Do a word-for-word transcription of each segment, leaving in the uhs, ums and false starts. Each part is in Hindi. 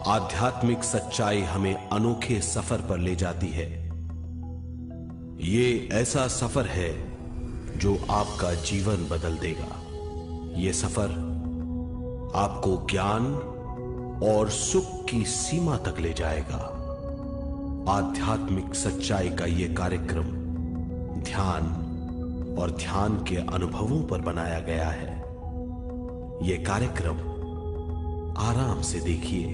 आध्यात्मिक सच्चाई हमें अनोखे सफर पर ले जाती है। ये ऐसा सफर है जो आपका जीवन बदल देगा। ये सफर आपको ज्ञान और सुख की सीमा तक ले जाएगा। आध्यात्मिक सच्चाई का यह कार्यक्रम ध्यान और ध्यान के अनुभवों पर बनाया गया है। यह कार्यक्रम आराम से देखिए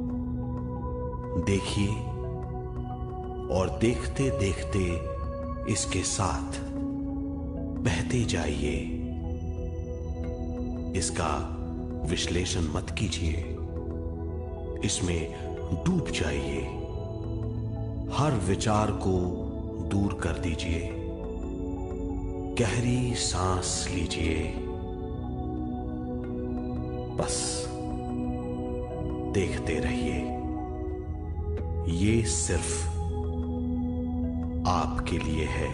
देखिए और देखते देखते इसके साथ बहते जाइए। इसका विश्लेषण मत कीजिए, इसमें डूब जाइए। हर विचार को दूर कर दीजिए। गहरी सांस लीजिए। बस देखते रहिए। ये सिर्फ आपके लिए है।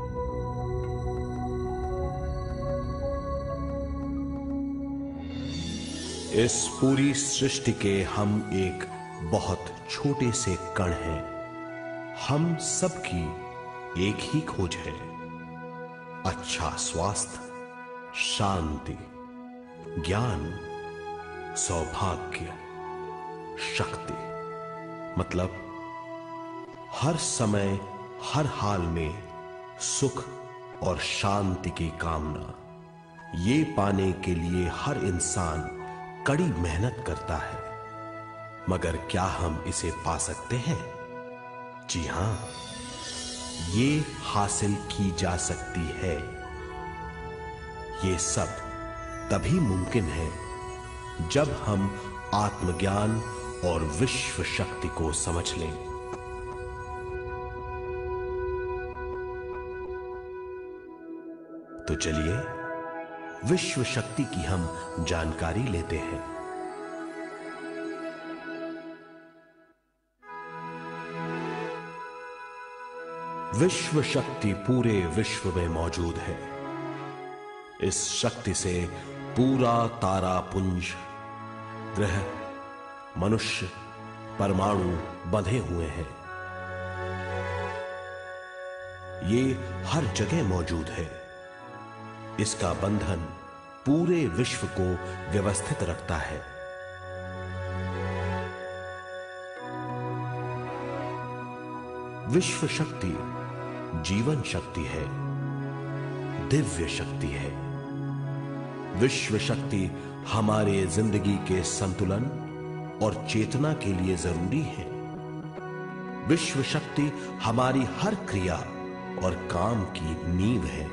इस पूरी सृष्टि के हम एक बहुत छोटे से कण हैं। हम सबकी एक ही खोज है, अच्छा स्वास्थ्य, शांति, ज्ञान, सौभाग्य, शक्ति। मतलब हर समय हर हाल में सुख और शांति की कामना। ये पाने के लिए हर इंसान कड़ी मेहनत करता है, मगर क्या हम इसे पा सकते हैं? जी हां, ये हासिल की जा सकती है। ये सब तभी मुमकिन है जब हम आत्मज्ञान और विश्व शक्ति को समझ लें। तो चलिए विश्व शक्ति की हम जानकारी लेते हैं। विश्व शक्ति पूरे विश्व में मौजूद है। इस शक्ति से पूरा तारापुंज, ग्रह, मनुष्य, परमाणु बंधे हुए हैं। ये हर जगह मौजूद है। इसका बंधन पूरे विश्व को व्यवस्थित रखता है। विश्व शक्ति जीवन शक्ति है, दिव्य शक्ति है। विश्व शक्ति हमारे जिंदगी के संतुलन और चेतना के लिए जरूरी है। विश्व शक्ति हमारी हर क्रिया और काम की नींव है।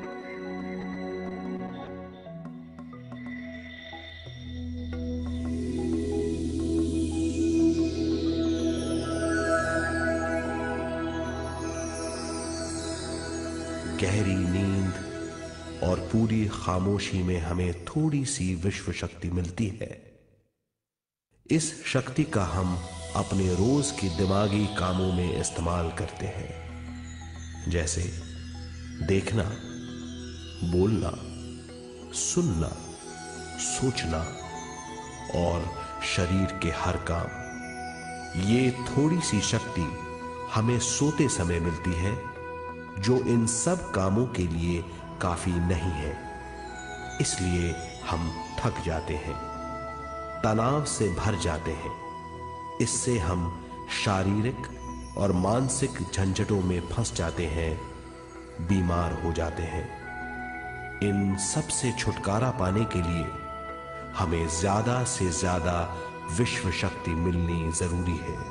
गहरी नींद और पूरी खामोशी में हमें थोड़ी सी विश्व शक्ति मिलती है। इस शक्ति का हम अपने रोज की दिमागी कामों में इस्तेमाल करते हैं, जैसे देखना, बोलना, सुनना, सोचना और शरीर के हर काम। ये थोड़ी सी शक्ति हमें सोते समय मिलती है, जो इन सब कामों के लिए काफी नहीं है। इसलिए हम थक जाते हैं, तनाव से भर जाते हैं। इससे हम शारीरिक और मानसिक झंझटों में फंस जाते हैं, बीमार हो जाते हैं। इन सब से छुटकारा पाने के लिए हमें ज्यादा से ज्यादा विश्व शक्ति मिलनी जरूरी है।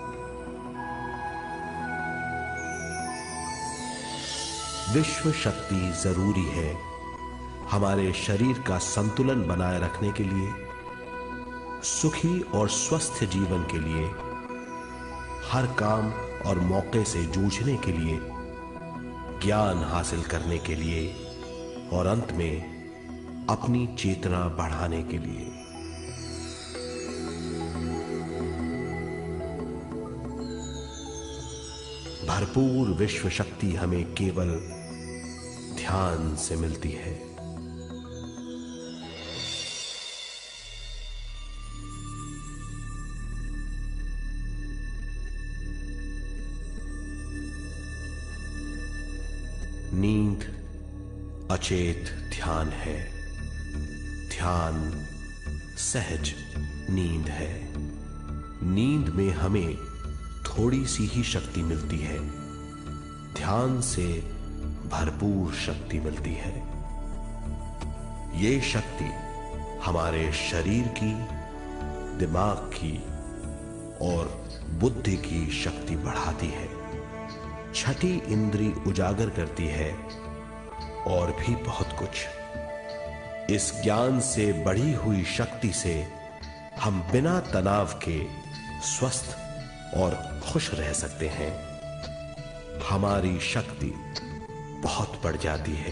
विश्व शक्ति जरूरी है हमारे शरीर का संतुलन बनाए रखने के लिए, सुखी और स्वस्थ जीवन के लिए, हर काम और मौके से जूझने के लिए, ज्ञान हासिल करने के लिए और अंत में अपनी चेतना बढ़ाने के लिए। भरपूर विश्व शक्ति हमें केवल ध्यान से मिलती है। अचेत ध्यान है। ध्यान सहज नींद है। नींद में हमें थोड़ी सी ही शक्ति मिलती है, ध्यान से भरपूर शक्ति मिलती है। ये शक्ति हमारे शरीर की, दिमाग की और बुद्धि की शक्ति बढ़ाती है। छठी इंद्री उजागर करती है और भी बहुत कुछ। इस ज्ञान से बढ़ी हुई शक्ति से हम बिना तनाव के स्वस्थ और खुश रह सकते हैं। हमारी शक्ति बहुत बढ़ जाती है।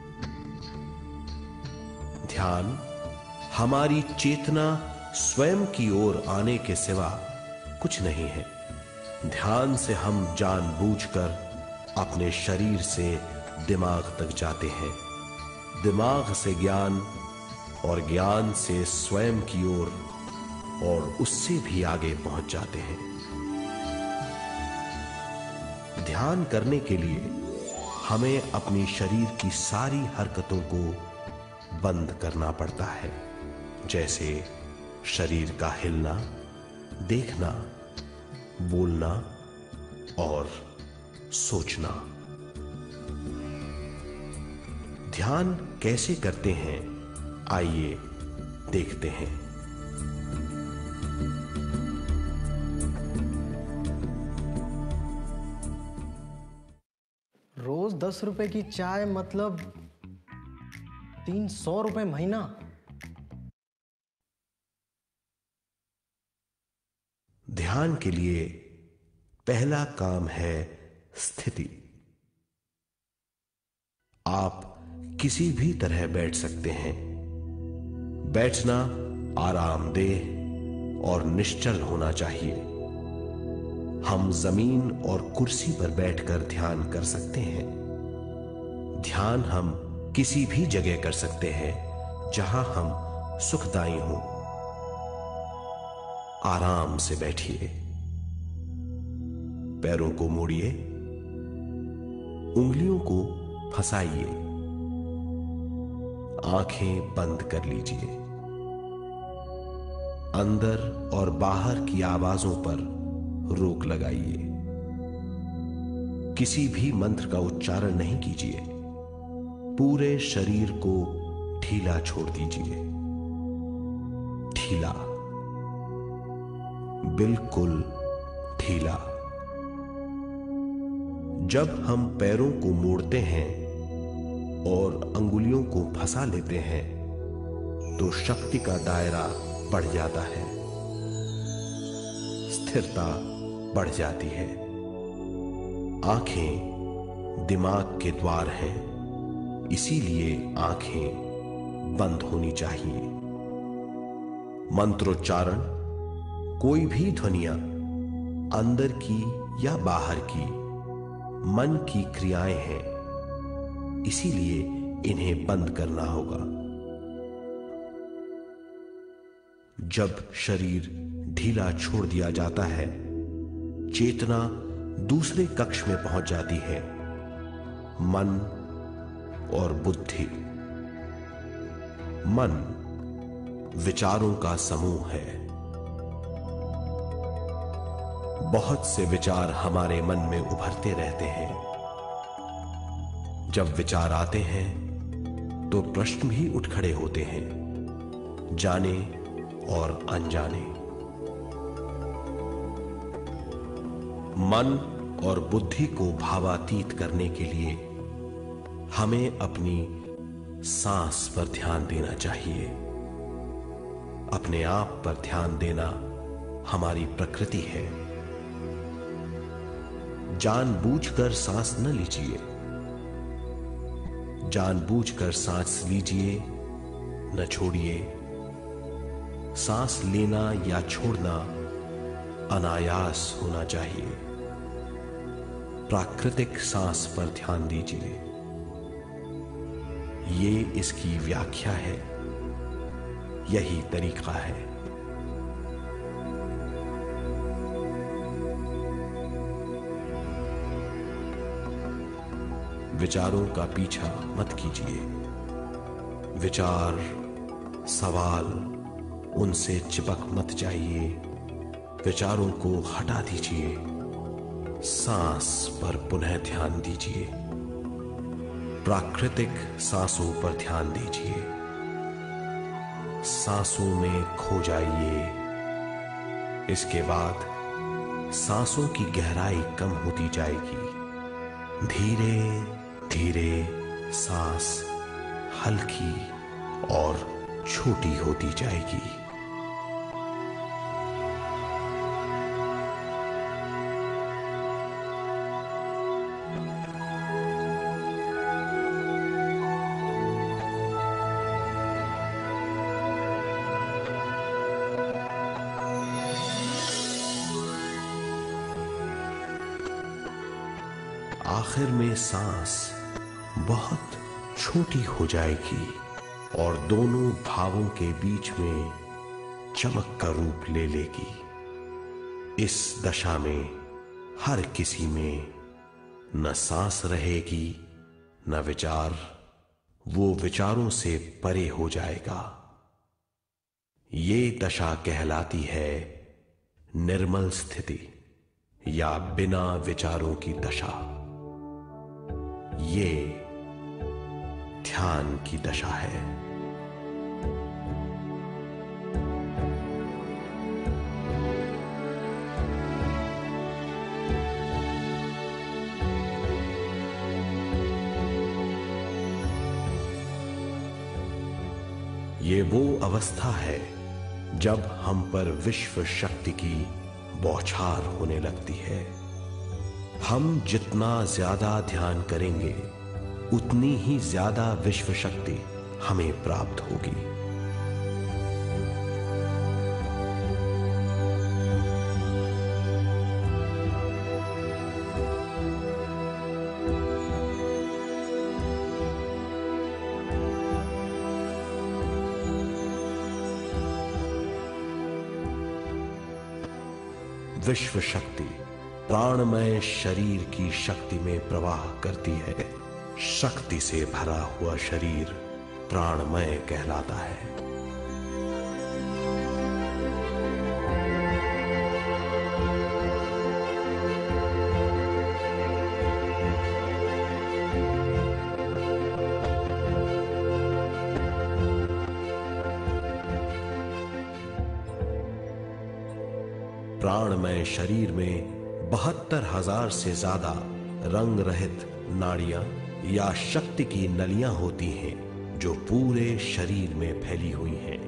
ध्यान हमारी चेतना स्वयं की ओर आने के सिवा कुछ नहीं है। ध्यान से हम जानबूझकर अपने शरीर से दिमाग तक जाते हैं, दिमाग से ज्ञान और ज्ञान से स्वयं की ओर और उससे भी आगे पहुंच जाते हैं। ध्यान करने के लिए हमें अपनी शरीर की सारी हरकतों को बंद करना पड़ता है, जैसे शरीर का हिलना, देखना, बोलना और सोचना। ध्यान कैसे करते हैं, आइए देखते हैं। रोज दस रुपए की चाय मतलब तीन सौ रुपए महीना। ध्यान के लिए पहला काम है स्थिति। आप किसी भी तरह बैठ सकते हैं। बैठना आरामदेह और निश्चल होना चाहिए। हम जमीन और कुर्सी पर बैठकर ध्यान कर सकते हैं। ध्यान हम किसी भी जगह कर सकते हैं जहां हम सुखदायी हों। आराम से बैठिए, पैरों को मोड़िए, उंगलियों को फंसाइए, आंखें बंद कर लीजिए। अंदर और बाहर की आवाजों पर रोक लगाइए। किसी भी मंत्र का उच्चारण नहीं कीजिए। पूरे शरीर को ढीला छोड़ दीजिए। ढीला, बिल्कुल ढीला। जब हम पैरों को मोड़ते हैं और अंगुलियों को फंसा लेते हैं तो शक्ति का दायरा बढ़ जाता है, स्थिरता बढ़ जाती है। आंखें दिमाग के द्वार हैं, इसीलिए आंखें बंद होनी चाहिए। मंत्रोच्चारण, कोई भी ध्वनियां अंदर की या बाहर की मन की क्रियाएं हैं, इसीलिए इन्हें बंद करना होगा। जब शरीर ढीला छोड़ दिया जाता है, चेतना दूसरे कक्ष में पहुंच जाती है। मन और बुद्धि। मन विचारों का समूह है। बहुत से विचार हमारे मन में उभरते रहते हैं। जब विचार आते हैं तो प्रश्न भी उठ खड़े होते हैं, जाने और अनजाने। मन और बुद्धि को भावातीत करने के लिए हमें अपनी सांस पर ध्यान देना चाहिए। अपने आप पर ध्यान देना हमारी प्रकृति है। जानबूझकर सांस न लीजिए। जानबूझकर सांस लीजिए, न छोड़िए। सांस लेना या छोड़ना अनायास होना चाहिए। प्राकृतिक सांस पर ध्यान दीजिए। ये इसकी व्याख्या है, यही तरीका है। विचारों का पीछा मत कीजिए। विचार, सवाल, उनसे चिपक मत जाइए। विचारों को हटा दीजिए। सांस पर पुनः ध्यान दीजिए। प्राकृतिक सांसों पर ध्यान दीजिए। सांसों में खो जाइए। इसके बाद सांसों की गहराई कम होती जाएगी। धीरे धीरे सांस हल्की और छोटी होती जाएगी। आखिर में सांस बहुत छोटी हो जाएगी और दोनों भावों के बीच में चमक का रूप ले लेगी। इस दशा में हर किसी में न सांस रहेगी न विचार। वो विचारों से परे हो जाएगा। ये दशा कहलाती है निर्मल स्थिति या बिना विचारों की दशा। ये ध्यान की दशा है। ये वो अवस्था है जब हम पर विश्व शक्ति की बौछार होने लगती है। हम जितना ज्यादा ध्यान करेंगे उतनी ही ज्यादा विश्व शक्ति हमें प्राप्त होगी। विश्व शक्ति प्राणमय शरीर की शक्ति में प्रवाह करती है। शक्ति से भरा हुआ शरीर प्राणमय कहलाता है। प्राणमय शरीर में बहत्तर हजार से ज्यादा रंग रहित नाड़ियां या शक्ति की नलियां होती हैं जो पूरे शरीर में फैली हुई हैं।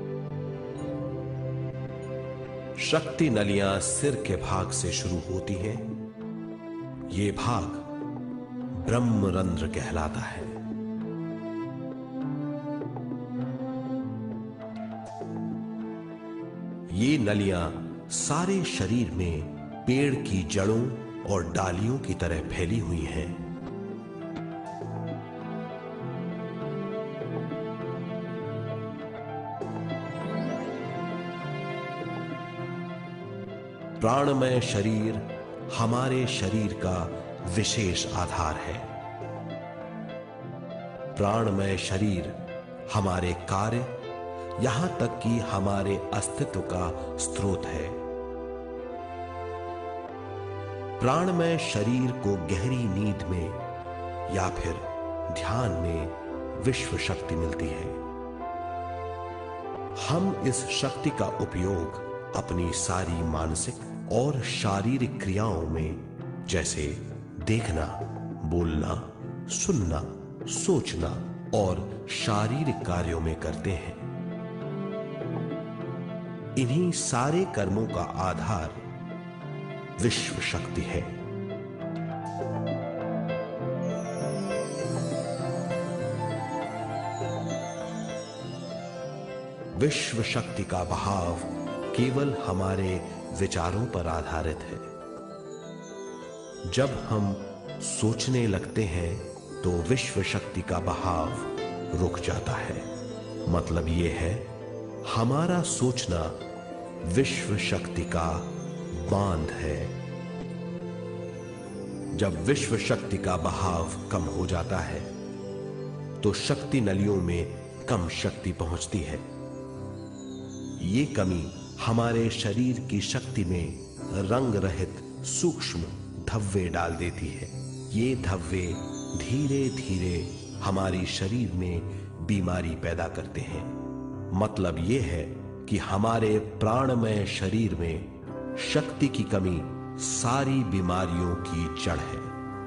शक्ति नलियां सिर के भाग से शुरू होती हैं। ये भाग ब्रह्मरंध्र कहलाता है। ये नलियां सारे शरीर में पेड़ की जड़ों और डालियों की तरह फैली हुई हैं। प्राणमय शरीर हमारे शरीर का विशेष आधार है। प्राणमय शरीर हमारे कार्य, यहां तक कि हमारे अस्तित्व का स्रोत है। प्राणमय शरीर को गहरी नींद में या फिर ध्यान में विश्व शक्ति मिलती है। हम इस शक्ति का उपयोग अपनी सारी मानसिक और शारीरिक क्रियाओं में, जैसे देखना, बोलना, सुनना, सोचना और शारीरिक कार्यों में करते हैं। इन्हीं सारे कर्मों का आधार विश्व शक्ति है। विश्व शक्ति का बहाव केवल हमारे विचारों पर आधारित है। जब हम सोचने लगते हैं तो विश्व शक्ति का बहाव रुक जाता है। मतलब यह है, हमारा सोचना विश्व शक्ति का बांध है। जब विश्व शक्ति का बहाव कम हो जाता है तो शक्ति नलियों में कम शक्ति पहुंचती है। ये कमी हमारे शरीर की शक्ति में रंग रहित सूक्ष्म धब्बे डाल देती है। ये धब्बे धीरे धीरे हमारी शरीर में बीमारी पैदा करते हैं। मतलब यह है कि हमारे प्राणमय शरीर में शक्ति की कमी सारी बीमारियों की जड़ है।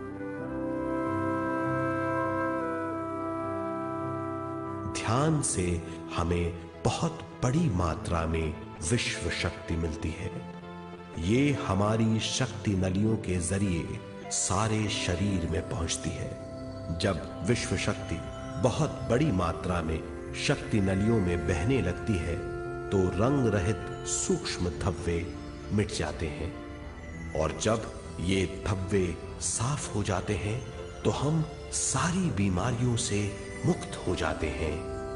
ध्यान से हमें बहुत बड़ी मात्रा में विश्व शक्ति मिलती है। ये हमारी शक्ति नलियों के जरिए सारे शरीर में पहुंचती है। जब विश्व शक्ति बहुत बड़ी मात्रा में शक्ति नलियों में बहने लगती है तो रंग रहित सूक्ष्म धब्बे मिट जाते हैं, और जब ये धब्बे साफ हो जाते हैं तो हम सारी बीमारियों से मुक्त हो जाते हैं।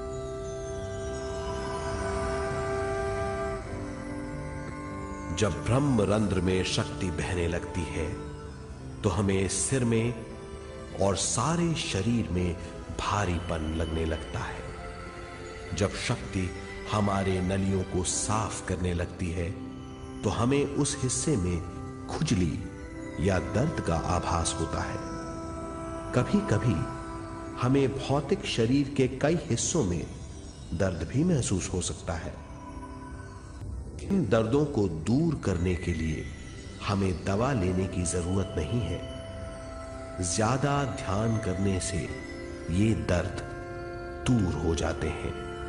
जब ब्रह्म रंध्र में शक्ति बहने लगती है तो हमें सिर में और सारे शरीर में भारीपन लगने लगता है। जब शक्ति हमारे नलियों को साफ करने लगती है तो हमें उस हिस्से में खुजली या दर्द का आभास होता है। कभी कभी हमें भौतिक शरीर के कई हिस्सों में दर्द भी महसूस हो सकता है। इन दर्दों को दूर करने के लिए हमें दवा लेने की जरूरत नहीं है। ज्यादा ध्यान करने से ये दर्द दूर हो जाते हैं।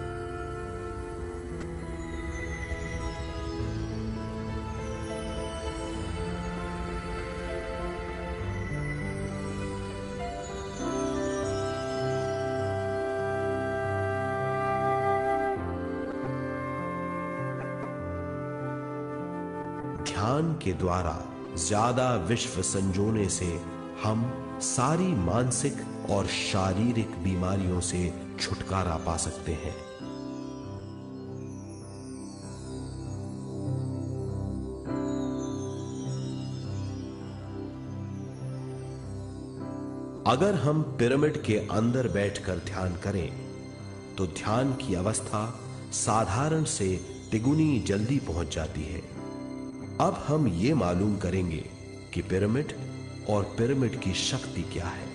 ध्यान के द्वारा ज्यादा विश्व संजोने से हम सारी मानसिक और शारीरिक बीमारियों से छुटकारा पा सकते हैं। अगर हम पिरामिड के अंदर बैठकर ध्यान करें तो ध्यान की अवस्था साधारण से तिगुनी जल्दी पहुंच जाती है। अब हम ये मालूम करेंगे कि पिरामिड और पिरामिड की शक्ति क्या है।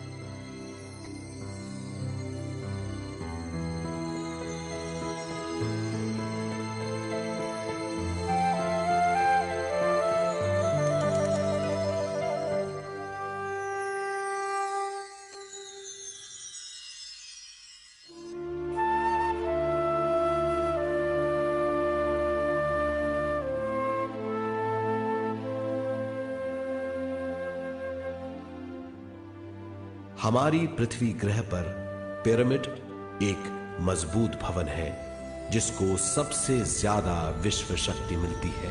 हमारी पृथ्वी ग्रह पर पिरामिड एक मजबूत भवन है जिसको सबसे ज्यादा विश्व शक्ति मिलती है।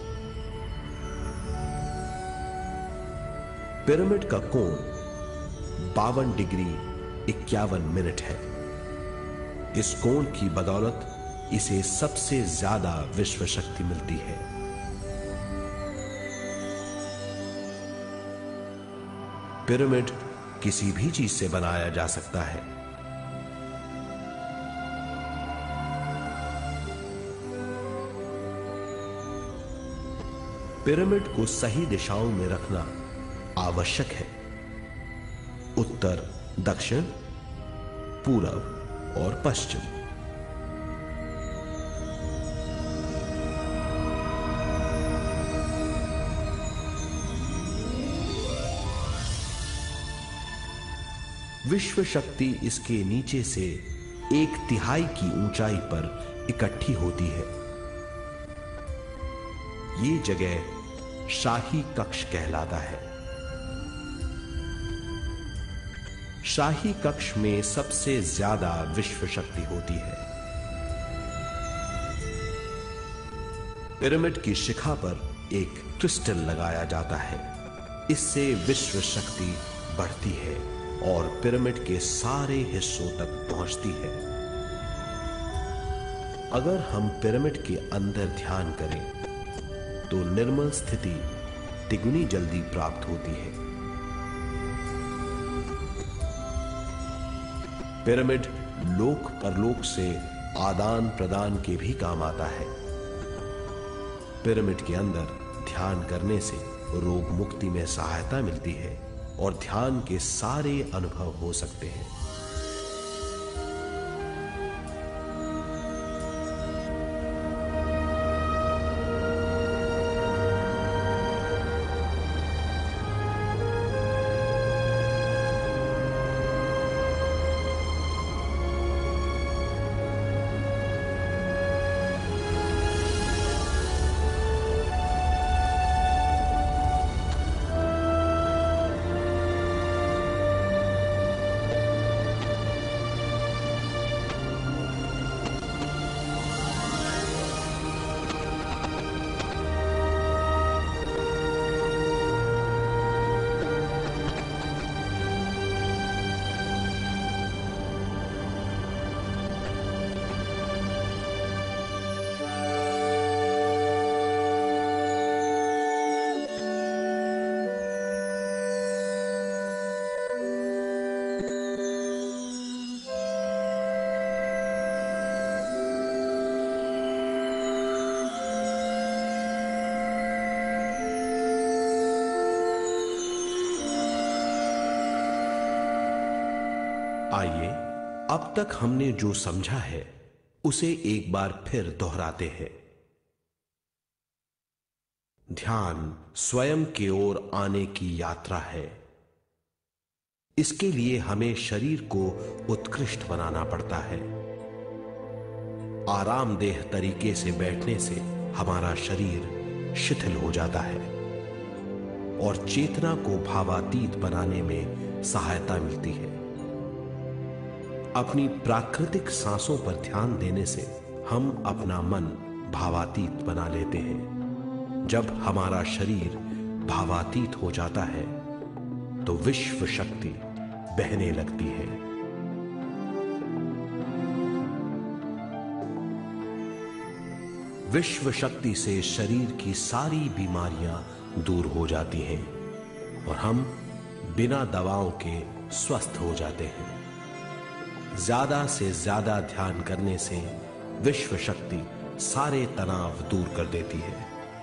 पिरामिड का कोण बावन डिग्री इक्यावन मिनट है। इस कोण की बदौलत इसे सबसे ज्यादा विश्व शक्ति मिलती है। पिरामिड किसी भी चीज से बनाया जा सकता है। पिरामिड को सही दिशाओं में रखना आवश्यक है। उत्तर, दक्षिण, पूरब और पश्चिम। विश्व शक्ति इसके नीचे से एक तिहाई की ऊंचाई पर इकट्ठी होती है। ये जगह शाही कक्ष कहलाता है। शाही कक्ष में सबसे ज्यादा विश्व शक्ति होती है। पिरामिड की शिखा पर एक क्रिस्टल लगाया जाता है। इससे विश्व शक्ति बढ़ती है और पिरामिड के सारे हिस्सों तक पहुंचती है। अगर हम पिरामिड के अंदर ध्यान करें तो निर्मल स्थिति तिगुनी जल्दी प्राप्त होती है। पिरामिड लोक परलोक से आदान प्रदान के भी काम आता है। पिरामिड के अंदर ध्यान करने से रोग मुक्ति में सहायता मिलती है और ध्यान के सारे अनुभव हो सकते हैं। आइए अब तक हमने जो समझा है उसे एक बार फिर दोहराते हैं। ध्यान स्वयं की ओर आने की यात्रा है। इसके लिए हमें शरीर को उत्कृष्ट बनाना पड़ता है। आरामदेह तरीके से बैठने से हमारा शरीर शिथिल हो जाता है और चेतना को भावातीत बनाने में सहायता मिलती है। अपनी प्राकृतिक सांसों पर ध्यान देने से हम अपना मन भावातीत बना लेते हैं। जब हमारा शरीर भावातीत हो जाता है तो विश्व शक्ति बहने लगती है। विश्व शक्ति से शरीर की सारी बीमारियां दूर हो जाती हैं और हम बिना दवाओं के स्वस्थ हो जाते हैं। ज्यादा से ज्यादा ध्यान करने से विश्व शक्ति सारे तनाव दूर कर देती है।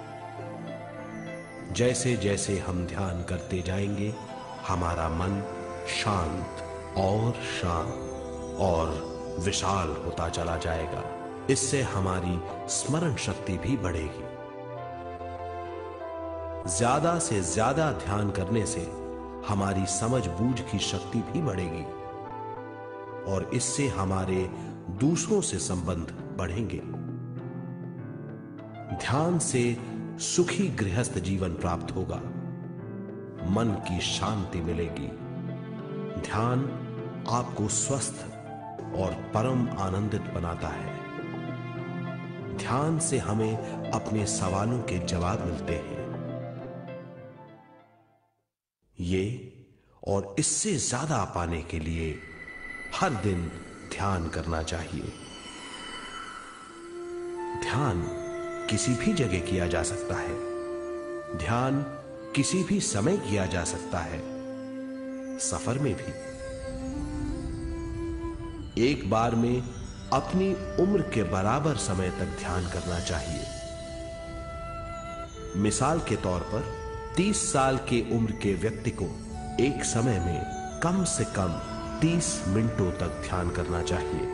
जैसे जैसे हम ध्यान करते जाएंगे हमारा मन शांत और शांत और विशाल होता चला जाएगा। इससे हमारी स्मरण शक्ति भी बढ़ेगी। ज्यादा से ज्यादा ध्यान करने से हमारी समझ बूझ की शक्ति भी बढ़ेगी और इससे हमारे दूसरों से संबंध बढ़ेंगे। ध्यान से सुखी गृहस्थ जीवन प्राप्त होगा, मन की शांति मिलेगी। ध्यान आपको स्वस्थ और परम आनंदित बनाता है। ध्यान से हमें अपने सवालों के जवाब मिलते हैं। ये और इससे ज्यादा पाने के लिए हर दिन ध्यान करना चाहिए। ध्यान किसी भी जगह किया जा सकता है। ध्यान किसी भी समय किया जा सकता है, सफर में भी। एक बार में अपनी उम्र के बराबर समय तक ध्यान करना चाहिए। मिसाल के तौर पर तीस साल की उम्र के व्यक्ति को एक समय में कम से कम तीस मिनटों तक ध्यान करना चाहिए।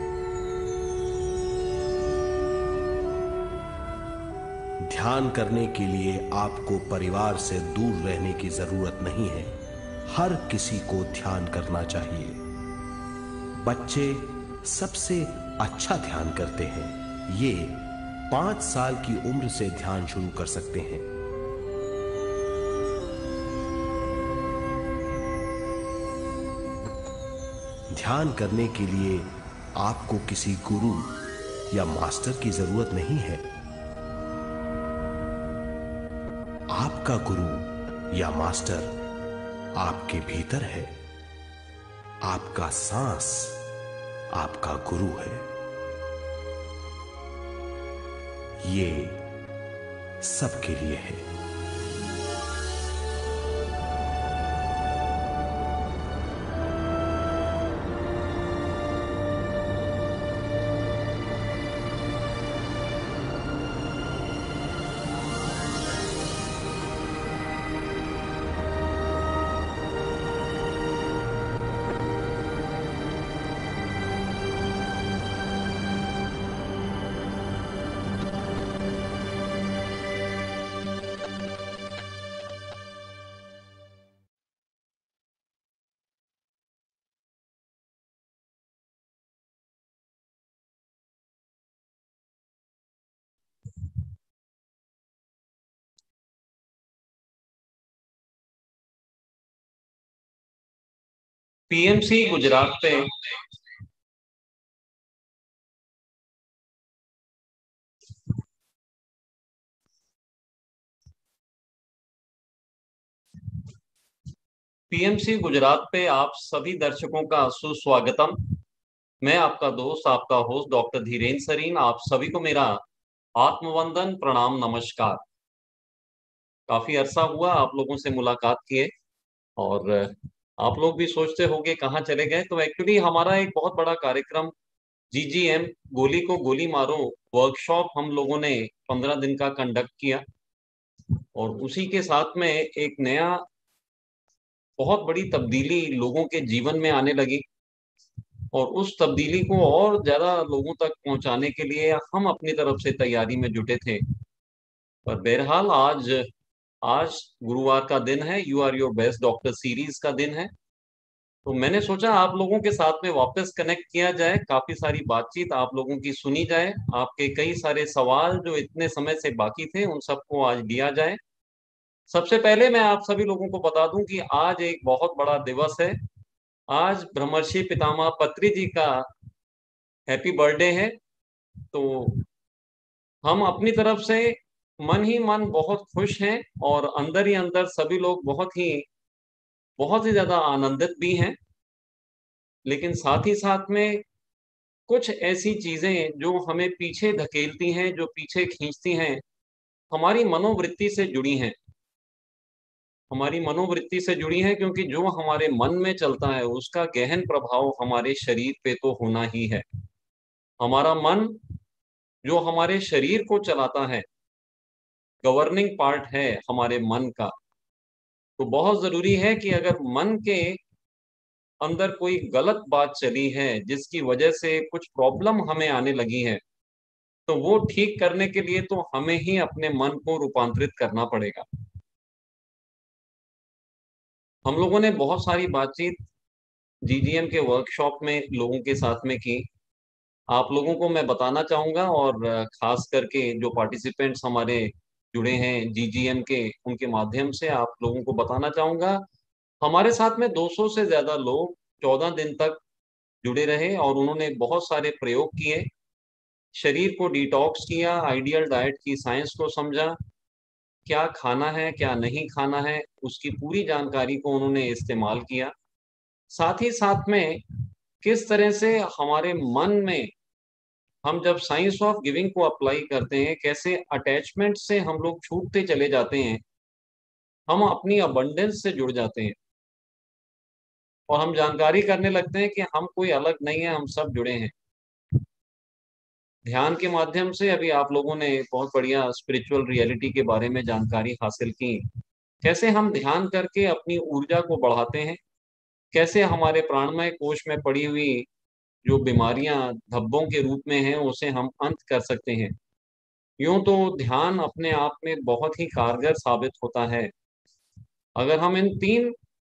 ध्यान करने के लिए आपको परिवार से दूर रहने की जरूरत नहीं है। हर किसी को ध्यान करना चाहिए। बच्चे सबसे अच्छा ध्यान करते हैं। ये पांच साल की उम्र से ध्यान शुरू कर सकते हैं। ध्यान करने के लिए आपको किसी गुरु या मास्टर की जरूरत नहीं है। आपका गुरु या मास्टर आपके भीतर है। आपका सांस आपका गुरु है। ये सबके लिए है। पीएमसी गुजरात पे पीएमसी गुजरात पे आप सभी दर्शकों का सुस्वागतम। मैं आपका दोस्त, आपका होस्ट डॉक्टर धीरेन्द्र सरीन। आप सभी को मेरा आत्मवंदन, प्रणाम, नमस्कार। काफी अरसा हुआ आप लोगों से मुलाकात किए और आप लोग भी सोचते होंगे कहाँ चले गए। तो एक्चुअली हमारा एक बहुत बड़ा कार्यक्रम जीजीएम, गोली को गोली मारो वर्कशॉप, हम लोगों ने पंद्रह दिन का कंडक्ट किया और उसी के साथ में एक नया बहुत बड़ी तब्दीली लोगों के जीवन में आने लगी और उस तब्दीली को और ज्यादा लोगों तक पहुंचाने के लिए हम अपनी तरफ से तैयारी में जुटे थे। पर बहरहाल आज आज गुरुवार का दिन है, you are your best doctor series का दिन है। तो मैंने सोचा आप लोगों के साथ में वापस कनेक्ट किया जाए, काफी सारी बातचीत आप लोगों की सुनी जाए, आपके कई सारे सवाल जो इतने समय से बाकी थे उन सबको आज लिया जाए। सबसे पहले मैं आप सभी लोगों को बता दूं कि आज एक बहुत बड़ा दिवस है। आज ब्रह्मर्षि पितामह पत्री जी का हैप्पी बर्थडे है। तो हम अपनी तरफ से मन ही मन बहुत खुश हैं और अंदर ही अंदर सभी लोग बहुत ही बहुत ही ज्यादा आनंदित भी हैं। लेकिन साथ ही साथ में कुछ ऐसी चीजें जो हमें पीछे धकेलती हैं, जो पीछे खींचती हैं, हमारी मनोवृत्ति से जुड़ी हैं। हमारी मनोवृत्ति से जुड़ी हैं क्योंकि जो हमारे मन में चलता है उसका गहन प्रभाव हमारे शरीर पे तो होना ही है। हमारा मन जो हमारे शरीर को चलाता है, गवर्निंग पार्ट है हमारे मन का। तो बहुत जरूरी है कि अगर मन के अंदर कोई गलत बात चली है जिसकी वजह से कुछ प्रॉब्लम हमें आने लगी है, तो वो ठीक करने के लिए तो हमें ही अपने मन को रूपांतरित करना पड़ेगा। हम लोगों ने बहुत सारी बातचीत जीजीएम के वर्कशॉप में लोगों के साथ में की। आप लोगों को मैं बताना चाहूंगा और खास करके जो पार्टिसिपेंट्स हमारे जुड़े हैं जीजीएम के, उनके माध्यम से आप लोगों को बताना चाहूंगा। हमारे साथ में दो सौ से ज्यादा लोग चौदह दिन तक जुड़े रहे और उन्होंने बहुत सारे प्रयोग किए, शरीर को डिटॉक्स किया, आइडियल डाइट की साइंस को समझा, क्या खाना है क्या नहीं खाना है उसकी पूरी जानकारी को उन्होंने इस्तेमाल किया। साथ ही साथ में किस तरह से हमारे मन में हम जब साइंस ऑफ गिविंग को अप्लाई करते हैं, कैसे अटैचमेंट से हम लोग छूटते चले जाते हैं, हम अपनी अबंडेंस से जुड़ जाते हैं और हम जानकारी करने लगते हैं कि हम कोई अलग नहीं है, हम सब जुड़े हैं। ध्यान के माध्यम से अभी आप लोगों ने बहुत बढ़िया स्पिरिचुअल रियलिटी के बारे में जानकारी हासिल की, कैसे हम ध्यान करके अपनी ऊर्जा को बढ़ाते हैं, कैसे हमारे प्राणमय कोश में पड़ी हुई जो बीमारियां धब्बों के रूप में हैं उसे हम अंत कर सकते हैं। यूं तो ध्यान अपने आप में बहुत ही कारगर साबित होता है अगर हम इन तीन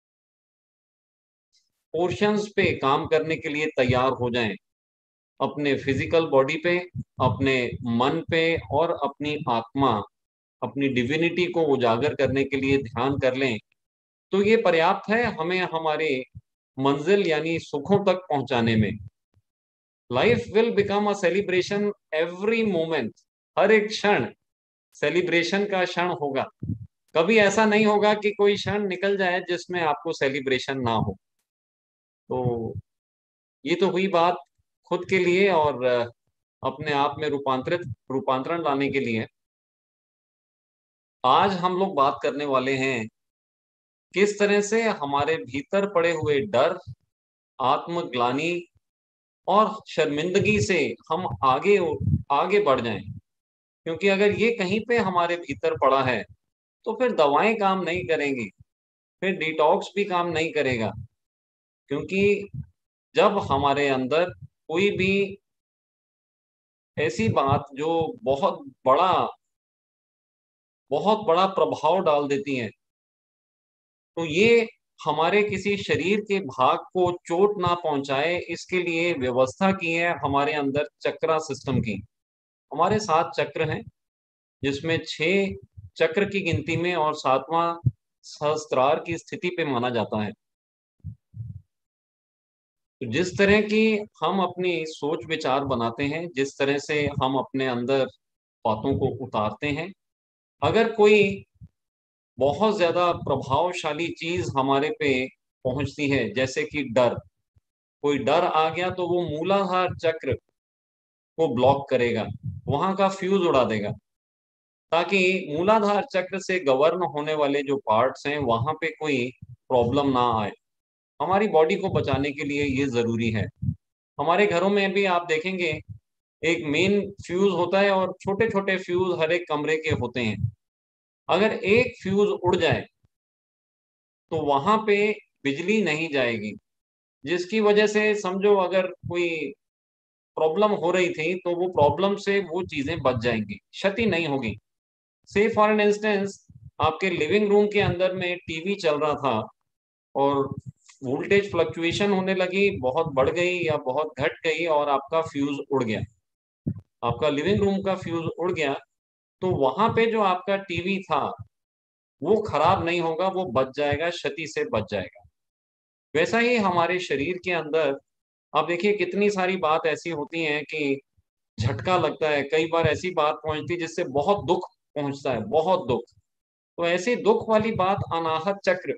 पोर्शंस पे काम करने के लिए तैयार हो जाएं, अपने फिजिकल बॉडी पे, अपने मन पे और अपनी आत्मा, अपनी डिविनिटी को उजागर करने के लिए ध्यान कर लें, तो ये पर्याप्त है हमें हमारे मंजिल यानी सुखों तक पहुंचाने में। Life will become a celebration every moment. हर एक क्षण सेलिब्रेशन का क्षण होगा। कभी ऐसा नहीं होगा कि कोई क्षण निकल जाए जिसमें आपको सेलिब्रेशन ना हो। तो ये तो हुई बात खुद के लिए और अपने आप में रूपांतरित रूपांतरण लाने के लिए। आज हम लोग बात करने वाले हैं किस तरह से हमारे भीतर पड़े हुए डर, आत्मग्लानि और शर्मिंदगी से हम आगे आगे बढ़ जाएं। क्योंकि अगर ये कहीं पे हमारे भीतर पड़ा है तो फिर दवाएं काम नहीं करेंगी, फिर डिटॉक्स भी काम नहीं करेगा। क्योंकि जब हमारे अंदर कोई भी ऐसी बात जो बहुत बड़ा बहुत बड़ा प्रभाव डाल देती है, तो ये हमारे किसी शरीर के भाग को चोट ना पहुंचाए, इसके लिए व्यवस्था की है हमारे अंदर चक्रा सिस्टम की। हमारे सात चक्र हैं जिसमें छह चक्र की गिनती में और सातवां सहस्त्रार की स्थिति पे माना जाता है। तो जिस तरह की हम अपनी सोच विचार बनाते हैं, जिस तरह से हम अपने अंदर बातों को उतारते हैं, अगर कोई बहुत ज्यादा प्रभावशाली चीज हमारे पे पहुंचती है, जैसे कि डर, कोई डर आ गया तो वो मूलाधार चक्र को ब्लॉक करेगा, वहां का फ्यूज उड़ा देगा, ताकि मूलाधार चक्र से गवर्न होने वाले जो पार्ट्स हैं वहां पे कोई प्रॉब्लम ना आए। हमारी बॉडी को बचाने के लिए ये जरूरी है। हमारे घरों में भी आप देखेंगे एक मेन फ्यूज होता है और छोटे छोटे फ्यूज हर एक कमरे के होते हैं। अगर एक फ्यूज उड़ जाए तो वहां पे बिजली नहीं जाएगी, जिसकी वजह से समझो अगर कोई प्रॉब्लम हो रही थी तो वो प्रॉब्लम से वो चीजें बच जाएंगी, क्षति नहीं होगी। से फॉर एन इंस्टेंस, आपके लिविंग रूम के अंदर में टीवी चल रहा था और वोल्टेज फ्लक्चुएशन होने लगी, बहुत बढ़ गई या बहुत घट गई और आपका फ्यूज उड़ गया, आपका लिविंग रूम का फ्यूज उड़ गया, तो वहां पे जो आपका टीवी था वो खराब नहीं होगा, वो बच जाएगा, क्षति से बच जाएगा। वैसा ही हमारे शरीर के अंदर आप देखिए कितनी सारी बात ऐसी होती हैं कि झटका लगता है, कई बार ऐसी बात पहुंचती है जिससे बहुत दुख पहुंचता है, बहुत दुख। तो ऐसी दुख वाली बात अनाहत चक्र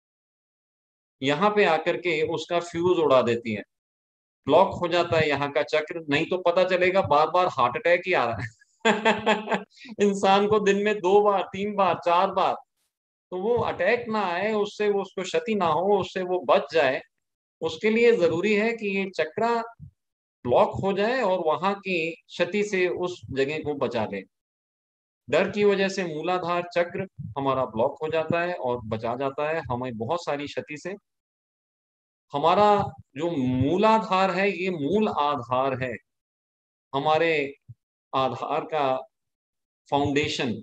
यहाँ पे आकर के उसका फ्यूज उड़ा देती है, ब्लॉक हो जाता है यहाँ का चक्र। नहीं तो पता चलेगा बार बार हार्ट अटैक ही आ रहा है इंसान को दिन में दो बार, तीन बार, चार बार। तो वो अटैक ना आए, उससे वो उसको क्षति ना हो, उससे वो बच जाए, उसके लिए जरूरी है कि ये चक्रा ब्लॉक हो जाए और वहां की क्षति से उस जगह को बचा ले। डर की वजह से मूलाधार चक्र हमारा ब्लॉक हो जाता है और बचा जाता है हमें बहुत सारी क्षति से। हमारा जो मूलाधार है ये मूल आधार है, हमारे आधार का फाउंडेशन,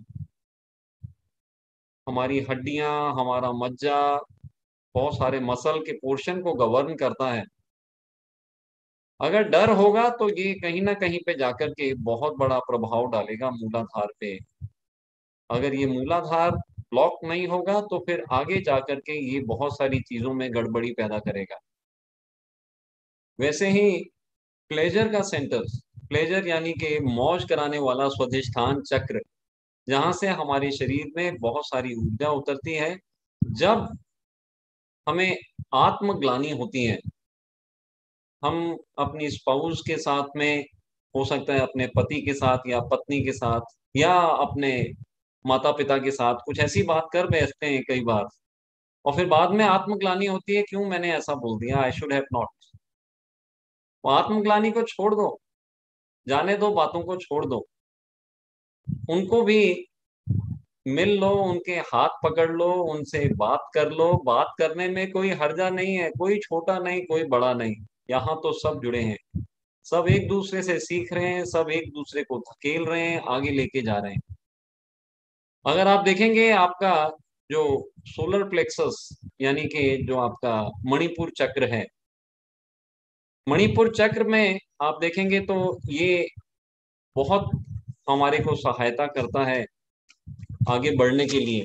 हमारी हड्डियां, हमारा मज्जा, बहुत सारे मसल के पोर्शन को गवर्न करता है। अगर डर होगा तो ये कहीं ना कहीं पे जाकर के बहुत बड़ा प्रभाव डालेगा मूलाधार पे। अगर ये मूलाधार ब्लॉक नहीं होगा तो फिर आगे जाकर के ये बहुत सारी चीजों में गड़बड़ी पैदा करेगा। वैसे ही प्लेजर का सेंटर, प्लेजर यानी कि मौज कराने वाला स्वादिष्ठान चक्र, जहां से हमारे शरीर में बहुत सारी ऊर्जा उतरती है। जब हमें आत्मग्लानि होती है, हम अपनी स्पाउस के साथ में, हो सकता है अपने पति के साथ या पत्नी के साथ या अपने माता पिता के साथ कुछ ऐसी बात कर बैठते हैं कई बार, और फिर बाद में आत्मग्लानि होती है, क्यों मैंने ऐसा बोल दिया, आई शुड हैव नॉट। वो आत्मग्लानि को छोड़ दो, जाने दो, बातों को छोड़ दो, उनको भी मिल लो, उनके हाथ पकड़ लो, उनसे बात कर लो। बात करने में कोई हर्जा नहीं है, कोई छोटा नहीं, कोई बड़ा नहीं, यहाँ तो सब जुड़े हैं, सब एक दूसरे से सीख रहे हैं, सब एक दूसरे को धकेल रहे हैं, आगे लेके जा रहे हैं। अगर आप देखेंगे आपका जो सोलर प्लेक्सस यानी कि जो आपका मणिपुर चक्र है, मणिपुर चक्र में आप देखेंगे तो ये बहुत हमारे को सहायता करता है आगे बढ़ने के लिए।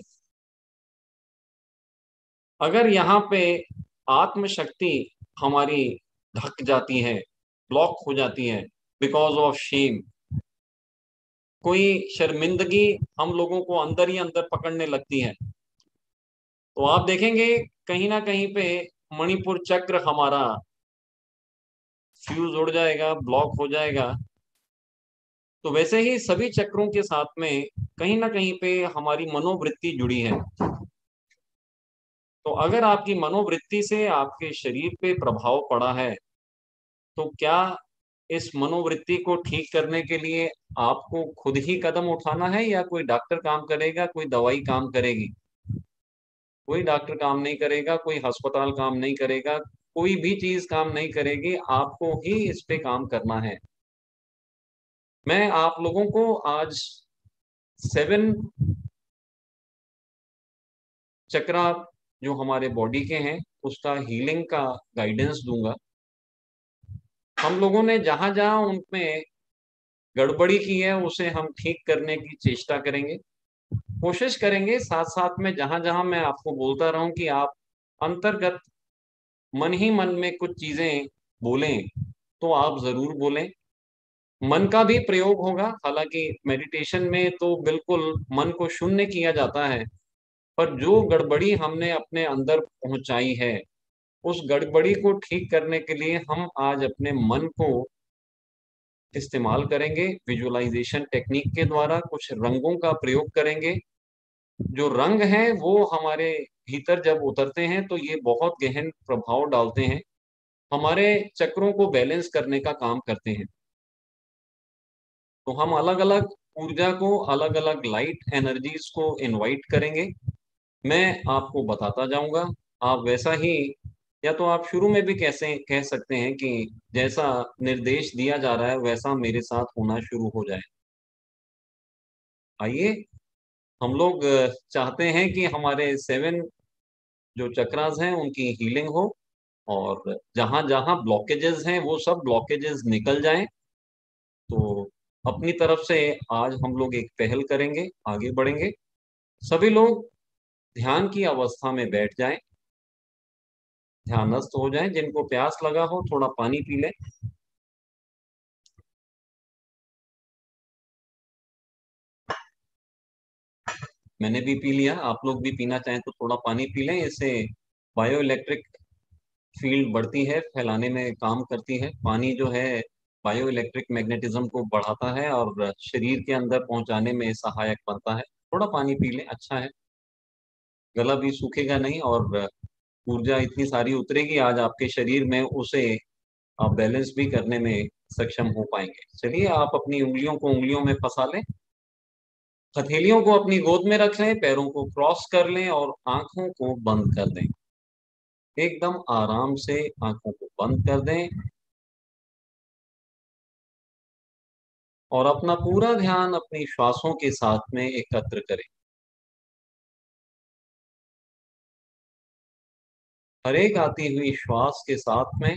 अगर यहाँ पे आत्मशक्ति हमारी ढक जाती है, ब्लॉक हो जाती है बिकॉज ऑफ शेम, कोई शर्मिंदगी हम लोगों को अंदर ही अंदर पकड़ने लगती है, तो आप देखेंगे कहीं ना कहीं पे मणिपुर चक्र हमारा फ्यूज उड़ जाएगा, ब्लॉक हो जाएगा। तो वैसे ही सभी चक्रों के साथ में कहीं ना कहीं पे हमारी मनोवृत्ति जुड़ी है। तो अगर आपकी मनोवृत्ति से आपके शरीर पे प्रभाव पड़ा है, तो क्या इस मनोवृत्ति को ठीक करने के लिए आपको खुद ही कदम उठाना है या कोई डॉक्टर काम करेगा, कोई दवाई काम करेगी? कोई डॉक्टर काम नहीं करेगा, कोई अस्पताल काम नहीं करेगा, कोई भी चीज काम नहीं करेगी, आपको ही इस पे काम करना है। मैं आप लोगों को आज सेवन चक्रा जो हमारे बॉडी के हैं उसका हीलिंग का गाइडेंस दूंगा। हम लोगों ने जहां जहां उनमें गड़बड़ी की है उसे हम ठीक करने की चेष्टा करेंगे, कोशिश करेंगे। साथ साथ में जहां जहां मैं आपको बोलता रहूं कि आप अंतर्गत मन ही मन में कुछ चीजें बोलें तो आप जरूर बोलें। मन का भी प्रयोग होगा, हालांकि मेडिटेशन में तो बिल्कुल मन को शून्य किया जाता है, पर जो गड़बड़ी हमने अपने अंदर पहुंचाई है, उस गड़बड़ी को ठीक करने के लिए हम आज अपने मन को इस्तेमाल करेंगे। विजुअलाइजेशन टेक्निक के द्वारा कुछ रंगों का प्रयोग करेंगे। जो रंग हैं वो हमारे भीतर जब उतरते हैं तो ये बहुत गहन प्रभाव डालते हैं, हमारे चक्रों को बैलेंस करने का काम करते हैं। तो हम अलग अलग ऊर्जा को, अलग अलग लाइट एनर्जीज को इनवाइट करेंगे। मैं आपको बताता जाऊंगा, आप वैसा ही, या तो आप शुरू में भी कैसे कह सकते हैं कि जैसा निर्देश दिया जा रहा है वैसा मेरे साथ होना शुरू हो जाए। आइए, हम लोग अ, चाहते हैं कि हमारे सेवन जो चक्रास हैं उनकी हीलिंग हो, और जहां जहां ब्लॉकेजेस हैं वो सब ब्लॉकेजेस निकल जाएं। तो अपनी तरफ से आज हम लोग एक पहल करेंगे, आगे बढ़ेंगे। सभी लोग ध्यान की अवस्था में बैठ जाएं, ध्यानस्थ हो जाएं। जिनको प्यास लगा हो थोड़ा पानी पी लें। मैंने भी पी लिया, आप लोग भी पीना चाहें तो थोड़ा पानी पी लें। इससे बायो इलेक्ट्रिक फील्ड बढ़ती है, फैलाने में काम करती है। पानी जो है बायो इलेक्ट्रिक मैग्नेटिज्म को बढ़ाता है और शरीर के अंदर पहुंचाने में सहायक बनता है। थोड़ा पानी पी लें, अच्छा है। गला भी सूखेगा नहीं और ऊर्जा इतनी सारी उतरेगी आज आपके शरीर में, उसे आप बैलेंस भी करने में सक्षम हो पाएंगे। चलिए, आप अपनी उंगलियों को उंगलियों में फंसा लें, हथेलियों को अपनी गोद में रख लें, पैरों को क्रॉस कर लें और आंखों को बंद कर दें। एकदम आराम से आंखों को बंद कर दें और अपना पूरा ध्यान अपनी श्वासों के साथ में एकत्र करें। हर एक आती हुई श्वास के साथ में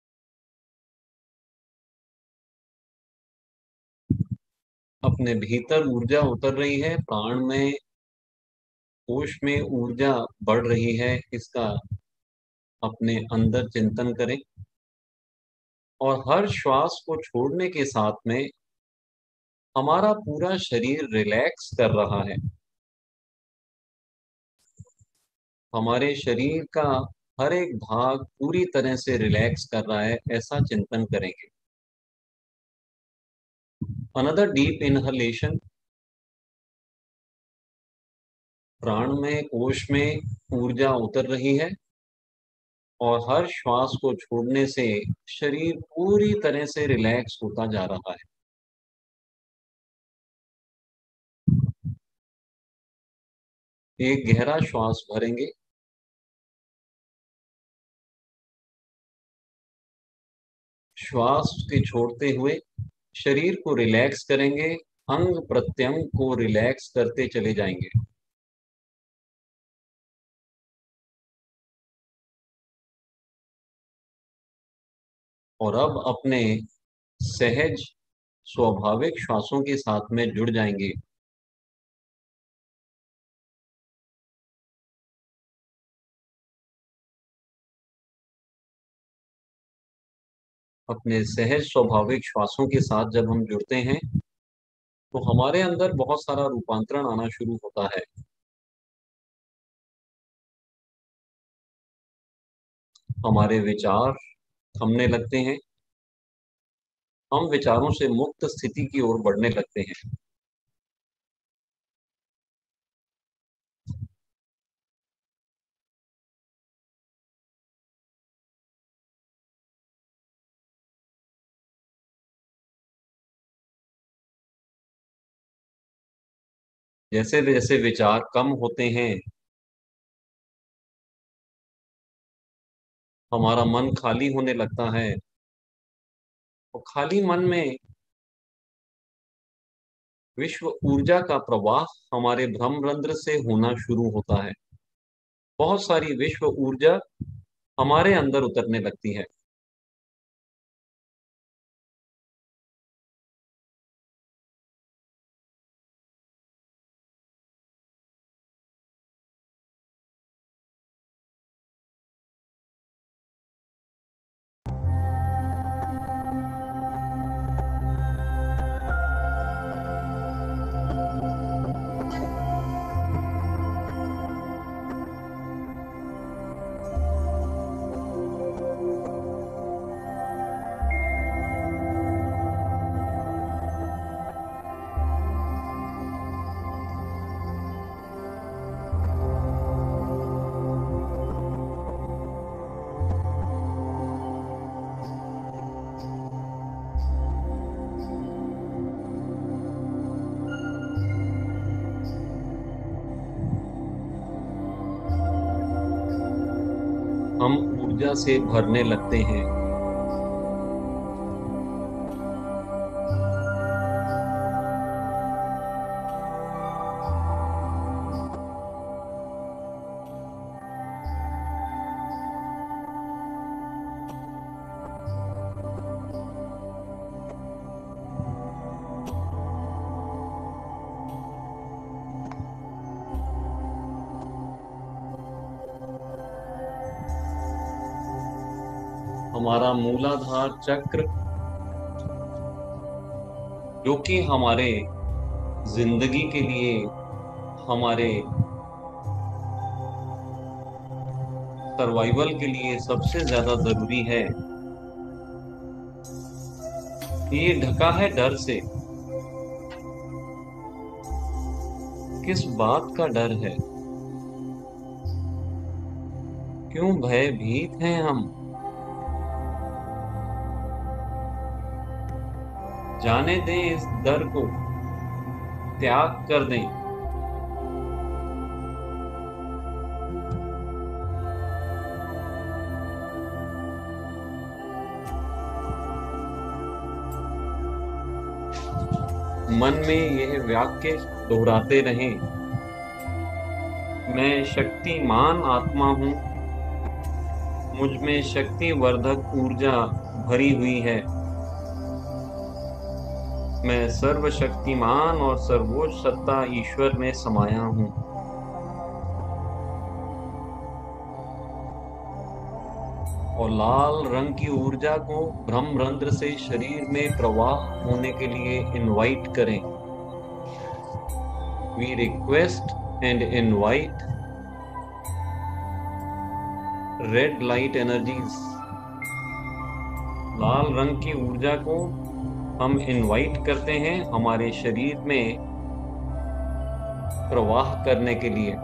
अपने भीतर ऊर्जा उतर रही है, प्राण में, कोश में ऊर्जा बढ़ रही है, इसका अपने अंदर चिंतन करें। और हर श्वास को छोड़ने के साथ में हमारा पूरा शरीर रिलैक्स कर रहा है। हमारे शरीर का हर एक भाग पूरी तरह से रिलैक्स कर रहा है, ऐसा चिंतन करेंगे। अनदर डीप इनहलेशन, प्राण में, कोश में ऊर्जा उतर रही है और हर श्वास को छोड़ने से शरीर पूरी तरह से रिलैक्स होता जा रहा है। एक गहरा श्वास भरेंगे, श्वास के छोड़ते हुए शरीर को रिलैक्स करेंगे, अंग प्रत्यंग को रिलैक्स करते चले जाएंगे। और अब अपने सहज स्वाभाविक श्वासों के साथ में जुड़ जाएंगे। अपने सहज स्वाभाविक श्वासों के साथ जब हम जुड़ते हैं तो हमारे अंदर बहुत सारा रूपांतरण आना शुरू होता है। हमारे विचार थमने लगते हैं, हम विचारों से मुक्त स्थिति की ओर बढ़ने लगते हैं। जैसे जैसे विचार कम होते हैं, हमारा मन खाली होने लगता है, और खाली मन में विश्व ऊर्जा का प्रवाह हमारे भ्रमरंध्र से होना शुरू होता है। बहुत सारी विश्व ऊर्जा हमारे अंदर उतरने लगती है। हम ऊर्जा से भरने लगते हैं। हमारा मूलाधार चक्र, जो कि हमारे जिंदगी के लिए, हमारे सर्वाइवल के लिए सबसे ज्यादा जरूरी है, ये ढका है डर से। किस बात का डर है? क्यों भयभीत हैं हम? जाने दें इस डर को, त्याग कर दें। मन में यह वाक्य दोहराते रहें, मैं शक्तिमान आत्मा हूं, मुझ में शक्तिवर्धक ऊर्जा भरी हुई है। मैं सर्वशक्तिमान और सर्वोच्च सत्ता ईश्वर में समाया हूं। और लाल रंग की ऊर्जा को ब्रह्मरंध्र से शरीर में प्रवाह होने के लिए इनवाइट करें। We request and invite red light energies. लाल रंग की ऊर्जा को हम इनवाइट करते हैं हमारे शरीर में प्रवाह करने के लिए।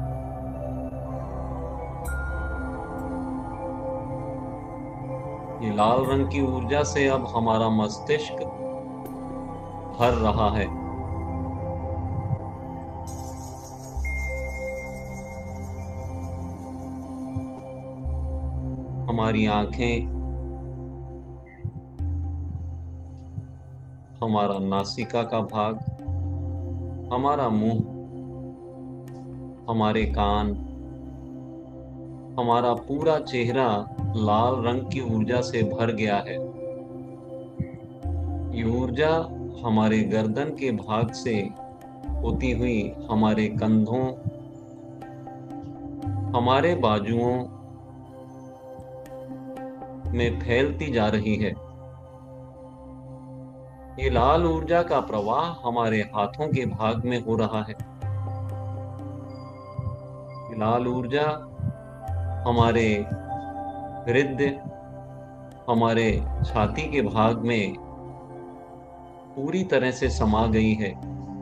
ये लाल रंग की ऊर्जा से अब हमारा मस्तिष्क भर रहा है। हमारी आंखें, हमारा नासिका का भाग, हमारा मुंह, हमारे कान, हमारा पूरा चेहरा लाल रंग की ऊर्जा से भर गया है। ये ऊर्जा हमारे गर्दन के भाग से होती हुई हमारे कंधों, हमारे बाजुओं में फैलती जा रही है। ये लाल ऊर्जा का प्रवाह हमारे हाथों के भाग में हो रहा है। ये लाल ऊर्जा हमारे हृदय, हमारे छाती के भाग में पूरी तरह से समा गई है।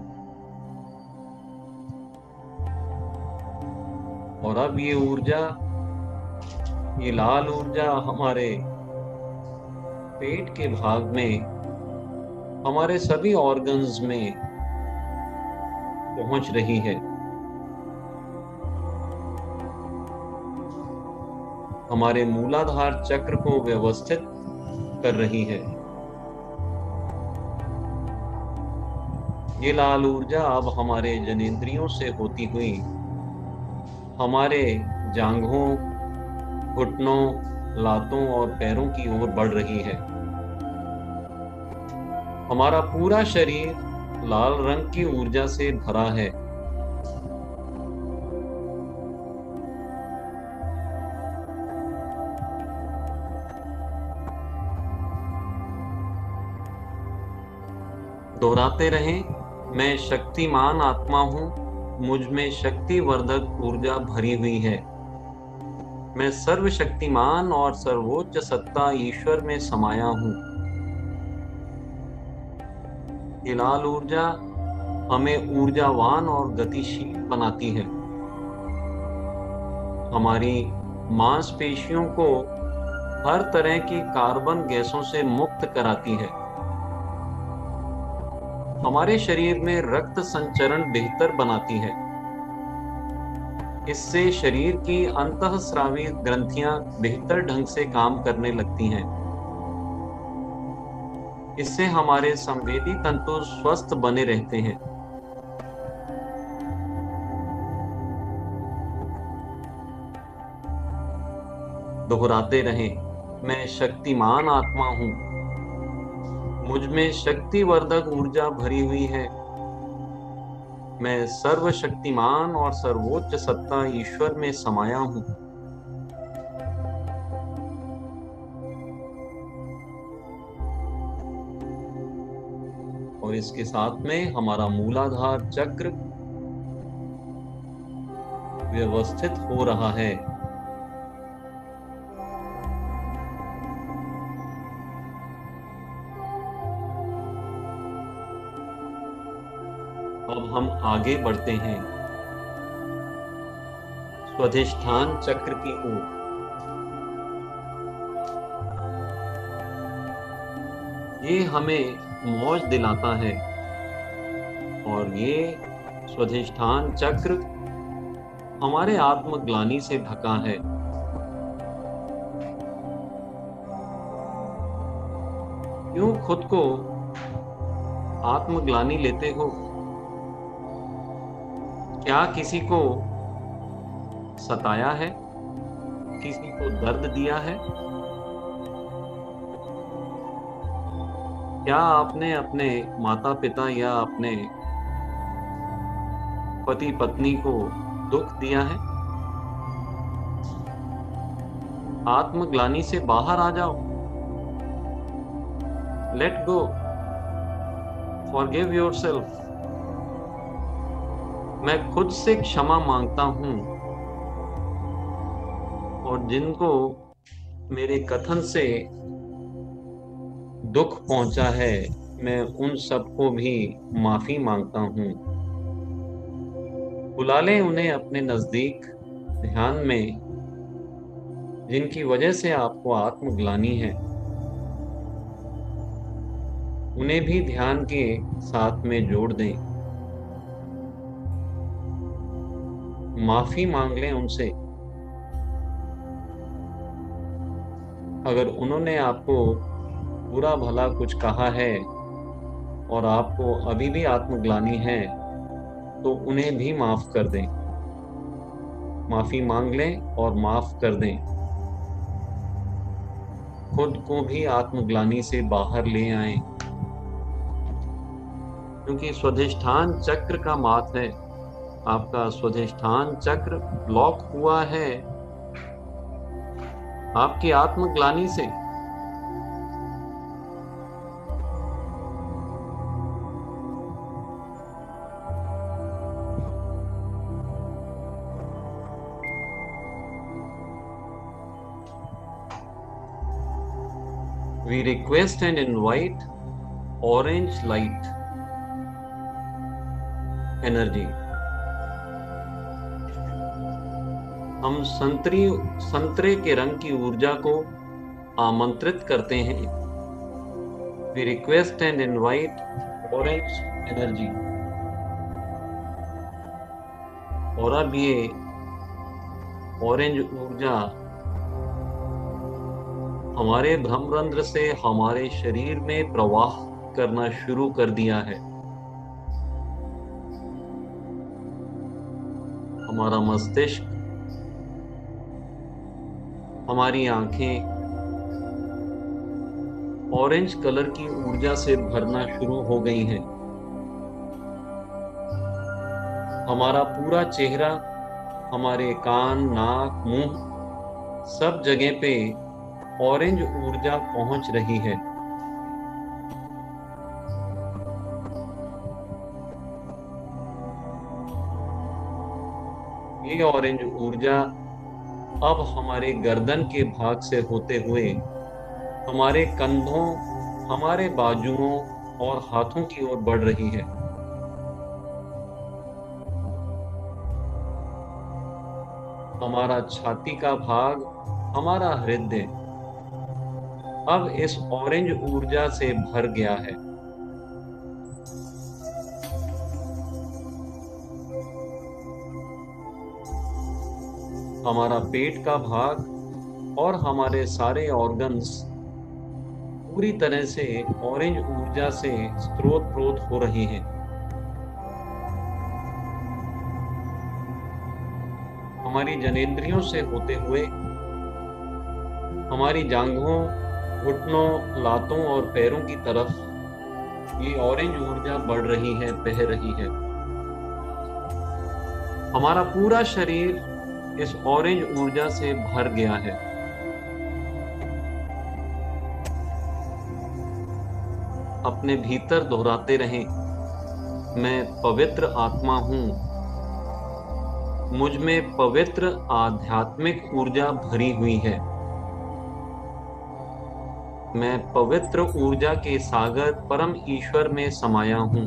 और अब ये ऊर्जा, ये लाल ऊर्जा हमारे पेट के भाग में, हमारे सभी ऑर्गन्स में पहुंच रही है। हमारे मूलाधार चक्र को व्यवस्थित कर रही है। ये लाल ऊर्जा अब हमारे जनेंद्रियों से होती हुई हमारे जांघों, घुटनों, लातों और पैरों की ओर बढ़ रही है। हमारा पूरा शरीर लाल रंग की ऊर्जा से भरा है। दोहराते रहें, मैं शक्तिमान आत्मा हूं, मुझ में शक्तिवर्धक ऊर्जा भरी हुई है। मैं सर्वशक्तिमान और सर्वोच्च सत्ता ईश्वर में समाया हूं। ये लाल ऊर्जा हमें ऊर्जावान और गतिशील बनाती है। हमारी मांसपेशियों को हर तरह की कार्बन गैसों से मुक्त कराती है। हमारे शरीर में रक्त संचरण बेहतर बनाती है। इससे शरीर की अंतःस्रावी ग्रंथियां बेहतर ढंग से काम करने लगती हैं। इससे हमारे संवेदी तंतु स्वस्थ बने रहते हैं। दोहराते रहें, मैं शक्तिमान आत्मा हूं। मुझ में शक्तिवर्धक ऊर्जा भरी हुई है। मैं सर्वशक्तिमान और सर्वोच्च सत्ता ईश्वर में समाया हूं। और इसके साथ में हमारा मूलाधार चक्र व्यवस्थित हो रहा है। अब हम आगे बढ़ते हैं स्वाधिष्ठान चक्र की ओर। ये हमें मौज दिलाता है और ये स्वाधिष्ठान चक्र हमारे आत्मग्लानि से ढका है। क्यों खुद को आत्मग्लानि लेते हो? क्या किसी को सताया है? किसी को दर्द दिया है? क्या आपने अपने माता पिता या अपने पति पत्नी को दुख दिया है? आत्मग्लानि से बाहर आ जाओ। Let go, forgive yourself. मैं खुद से क्षमा मांगता हूं और जिनको मेरे कथन से दुख पहुंचा है, मैं उन सबको भी माफी मांगता हूं। बुला लें उन्हें अपने नजदीक ध्यान में, जिनकी वजह से आपको आत्मग्लानि है। उन्हें भी ध्यान के साथ में जोड़ दें। माफी मांग लें उनसे। अगर उन्होंने आपको बुरा भला कुछ कहा है और आपको अभी भी आत्मग्लानि है, तो उन्हें भी माफ कर दें। माफी मांग लें और माफ कर दें। खुद को भी आत्मग्लानि से बाहर ले आएं, क्योंकि स्वाधिष्ठान चक्र का मात है। आपका स्वाधिष्ठान चक्र ब्लॉक हुआ है आपकी आत्मग्लानि से। We request and invite orange light energy. हम संतरी संतरे के रंग की ऊर्जा को आमंत्रित करते हैं। We request and invite orange energy. और अब ये ऑरेंज ऊर्जा हमारे भ्रमरंध्र से हमारे शरीर में प्रवाह करना शुरू कर दिया है। हमारा मस्तिष्क, हमारी आंखें ऑरेंज कलर की ऊर्जा से भरना शुरू हो गई हैं। हमारा पूरा चेहरा, हमारे कान, नाक, मुंह, सब जगह पे ऑरेंज ऊर्जा पहुंच रही है। ये ऑरेंज ऊर्जा अब हमारे गर्दन के भाग से होते हुए हमारे कंधों, हमारे बाजुओं और हाथों की ओर बढ़ रही है। हमारा छाती का भाग, हमारा हृदय अब इस ऑरेंज ऊर्जा से भर गया है। हमारा पेट का भाग और हमारे सारे ऑर्गन्स पूरी तरह से ऑरेंज ऊर्जा से स्त्रोत हो रहे हैं। हमारी जनेंद्रियों से होते हुए हमारी जांघों, घुटनों, लातों और पैरों की तरफ ये ऑरेंज ऊर्जा बढ़ रही है, बह रही है। हमारा पूरा शरीर इस ऑरेंज ऊर्जा से भर गया है। अपने भीतर दोहराते रहें, मैं पवित्र आत्मा हूं, मुझ में पवित्र आध्यात्मिक ऊर्जा भरी हुई है। मैं पवित्र ऊर्जा के सागर परम ईश्वर में समाया हूं।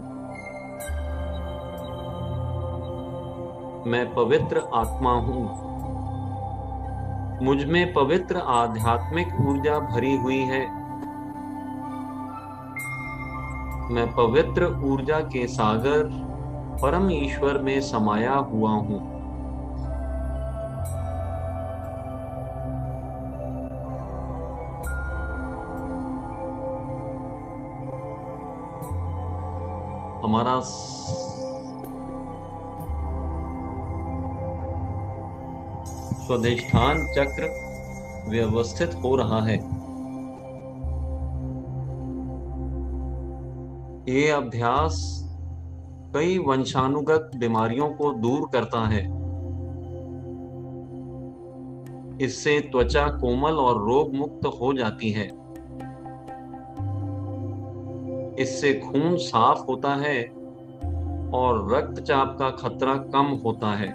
मैं पवित्र आत्मा हूं, मुझ में पवित्र आध्यात्मिक ऊर्जा भरी हुई है। मैं पवित्र ऊर्जा के सागर परम ईश्वर में समाया हुआ हूं। हमारा स्वाधिष्ठान चक्र व्यवस्थित हो रहा है। ये अभ्यास कई वंशानुगत बीमारियों को दूर करता है। इससे त्वचा कोमल और रोग मुक्त हो जाती है। इससे खून साफ होता है और रक्तचाप का खतरा कम होता है।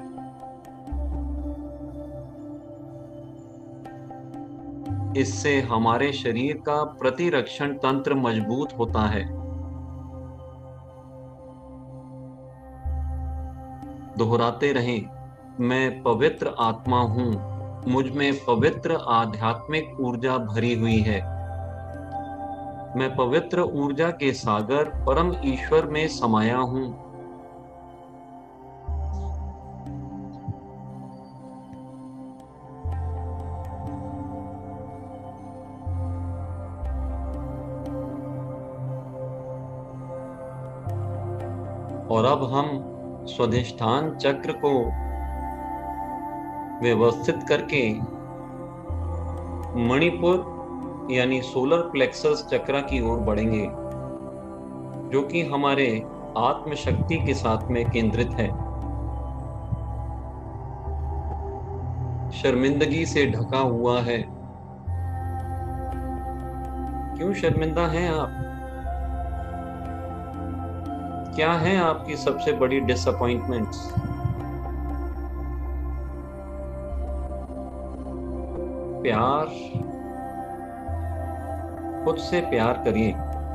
इससे हमारे शरीर का प्रतिरक्षण तंत्र मजबूत होता है। दोहराते रहें, मैं पवित्र आत्मा हूं, मुझ में पवित्र आध्यात्मिक ऊर्जा भरी हुई है। मैं पवित्र ऊर्जा के सागर परम ईश्वर में समाया हूं। और अब हम स्वाधिष्ठान चक्र को व्यवस्थित करके मणिपुर यानी सोलर प्लेक्सस चक्र की ओर बढ़ेंगे, जो कि हमारे आत्मशक्ति के साथ में केंद्रित है। शर्मिंदगी से ढका हुआ है। क्यों शर्मिंदा हैं आप? क्या है आपकी सबसे बड़ी डिसअपॉइंटमेंट्स? प्यार, खुद से प्यार करिए।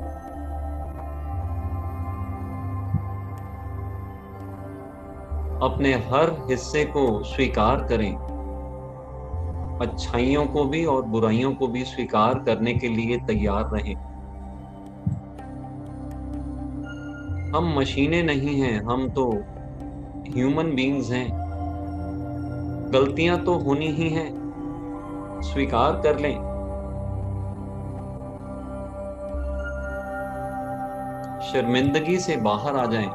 अपने हर हिस्से को स्वीकार करें। अच्छाइयों को भी और बुराइयों को भी स्वीकार करने के लिए तैयार रहें। हम मशीनें नहीं हैं, हम तो ह्यूमन बीइंग्स हैं। गलतियां तो होनी ही हैं, स्वीकार कर लें। शर्मिंदगी से बाहर आ जाएं।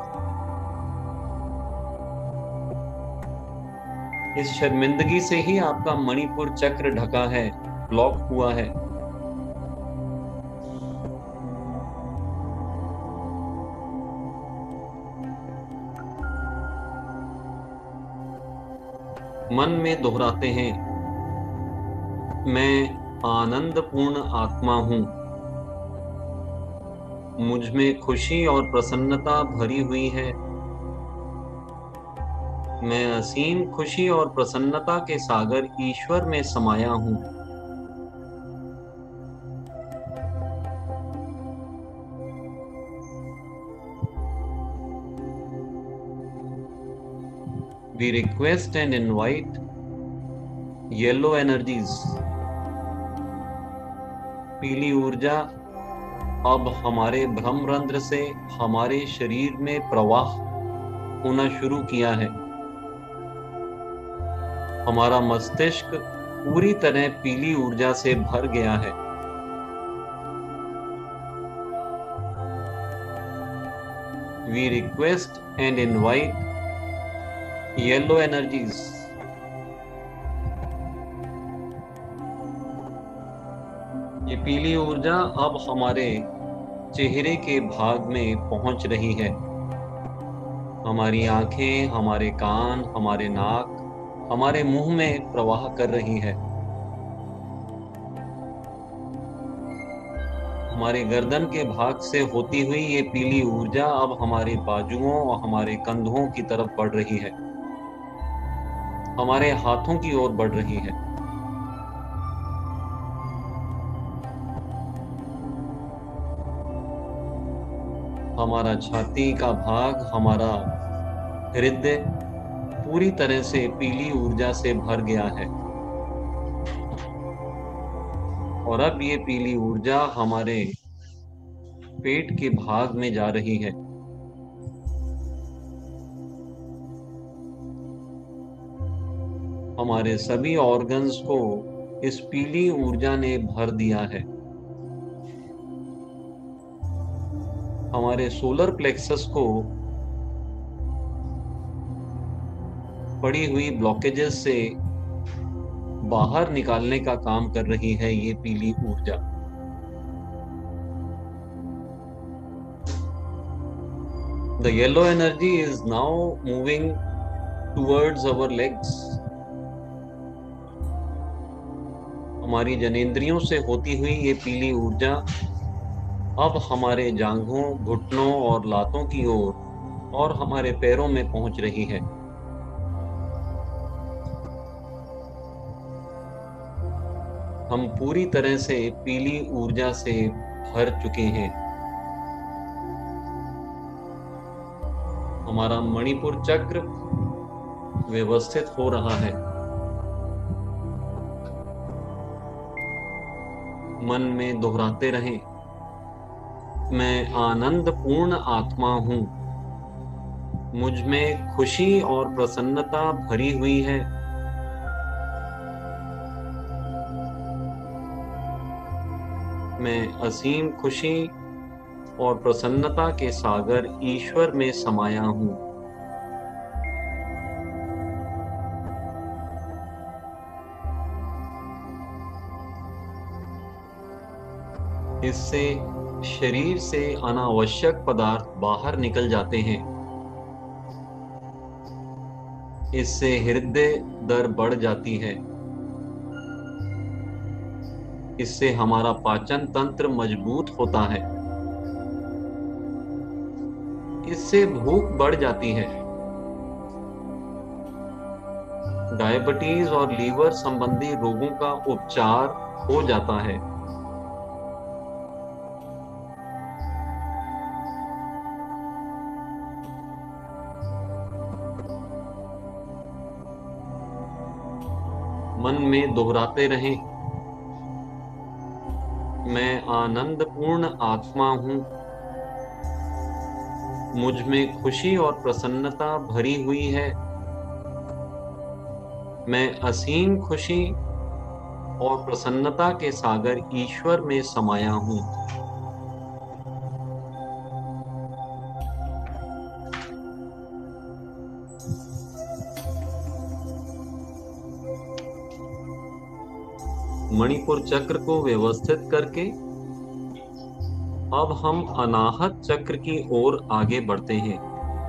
इस शर्मिंदगी से ही आपका मणिपुर चक्र ढका है, ब्लॉक हुआ है। मन में दोहराते हैं, मैं आनंदपूर्ण आत्मा हूं, मुझ में खुशी और प्रसन्नता भरी हुई है। मैं असीम खुशी और प्रसन्नता के सागर ईश्वर में समाया हूं। We request and invite yellow energies, पीली ऊर्जा अब हमारे ब्रह्मरंध्र से हमारे शरीर में प्रवाह होना शुरू किया है। हमारा मस्तिष्क पूरी तरह पीली ऊर्जा से भर गया है। We request and invite yellow energies. ये पीली ऊर्जा अब हमारे चेहरे के भाग में पहुंच रही है। हमारी आंखें, हमारे कान, हमारे नाक, हमारे मुंह में प्रवाह कर रही है। हमारे गर्दन के भाग से होती हुई ये पीली ऊर्जा अब हमारे बाजुओं और हमारे कंधों की तरफ बढ़ रही है, हमारे हाथों की ओर बढ़ रही है। हमारा छाती का भाग, हमारा हृदय पूरी तरह से पीली ऊर्जा से भर गया है और अब ये पीली ऊर्जा हमारे पेट के भाग में जा रही है। हमारे सभी ऑर्गन्स को इस पीली ऊर्जा ने भर दिया है। हमारे सोलर प्लेक्सस को पड़ी हुई ब्लॉकेजेस से बाहर निकालने का काम कर रही है ये पीली ऊर्जा। The yellow energy is now moving towards our legs. हमारी जनेंद्रियों से होती हुई ये पीली ऊर्जा अब हमारे जांघों, घुटनों और लातों की ओर और हमारे पैरों में पहुंच रही है। हम पूरी तरह से पीली ऊर्जा से भर चुके हैं। हमारा मणिपुर चक्र व्यवस्थित हो रहा है। मन में दोहराते रहें, मैं आनंद पूर्ण आत्मा हूं, मुझ में खुशी और प्रसन्नता भरी हुई है। मैं असीम खुशी और प्रसन्नता के सागर ईश्वर में समाया हूं। इससे शरीर से अनावश्यक पदार्थ बाहर निकल जाते हैं। इससे हृदय दर बढ़ जाती है। इससे हमारा पाचन तंत्र मजबूत होता है। इससे भूख बढ़ जाती है। डायबिटीज और लीवर संबंधी रोगों का उपचार हो जाता है। मन में दोहराते रहें, मैं आनंद पूर्ण आत्मा हूं, मुझ में खुशी और प्रसन्नता भरी हुई है। मैं असीम खुशी और प्रसन्नता के सागर ईश्वर में समाया हूं। मणिपुर चक्र को व्यवस्थित करके अब हम अनाहत चक्र की ओर आगे बढ़ते हैं।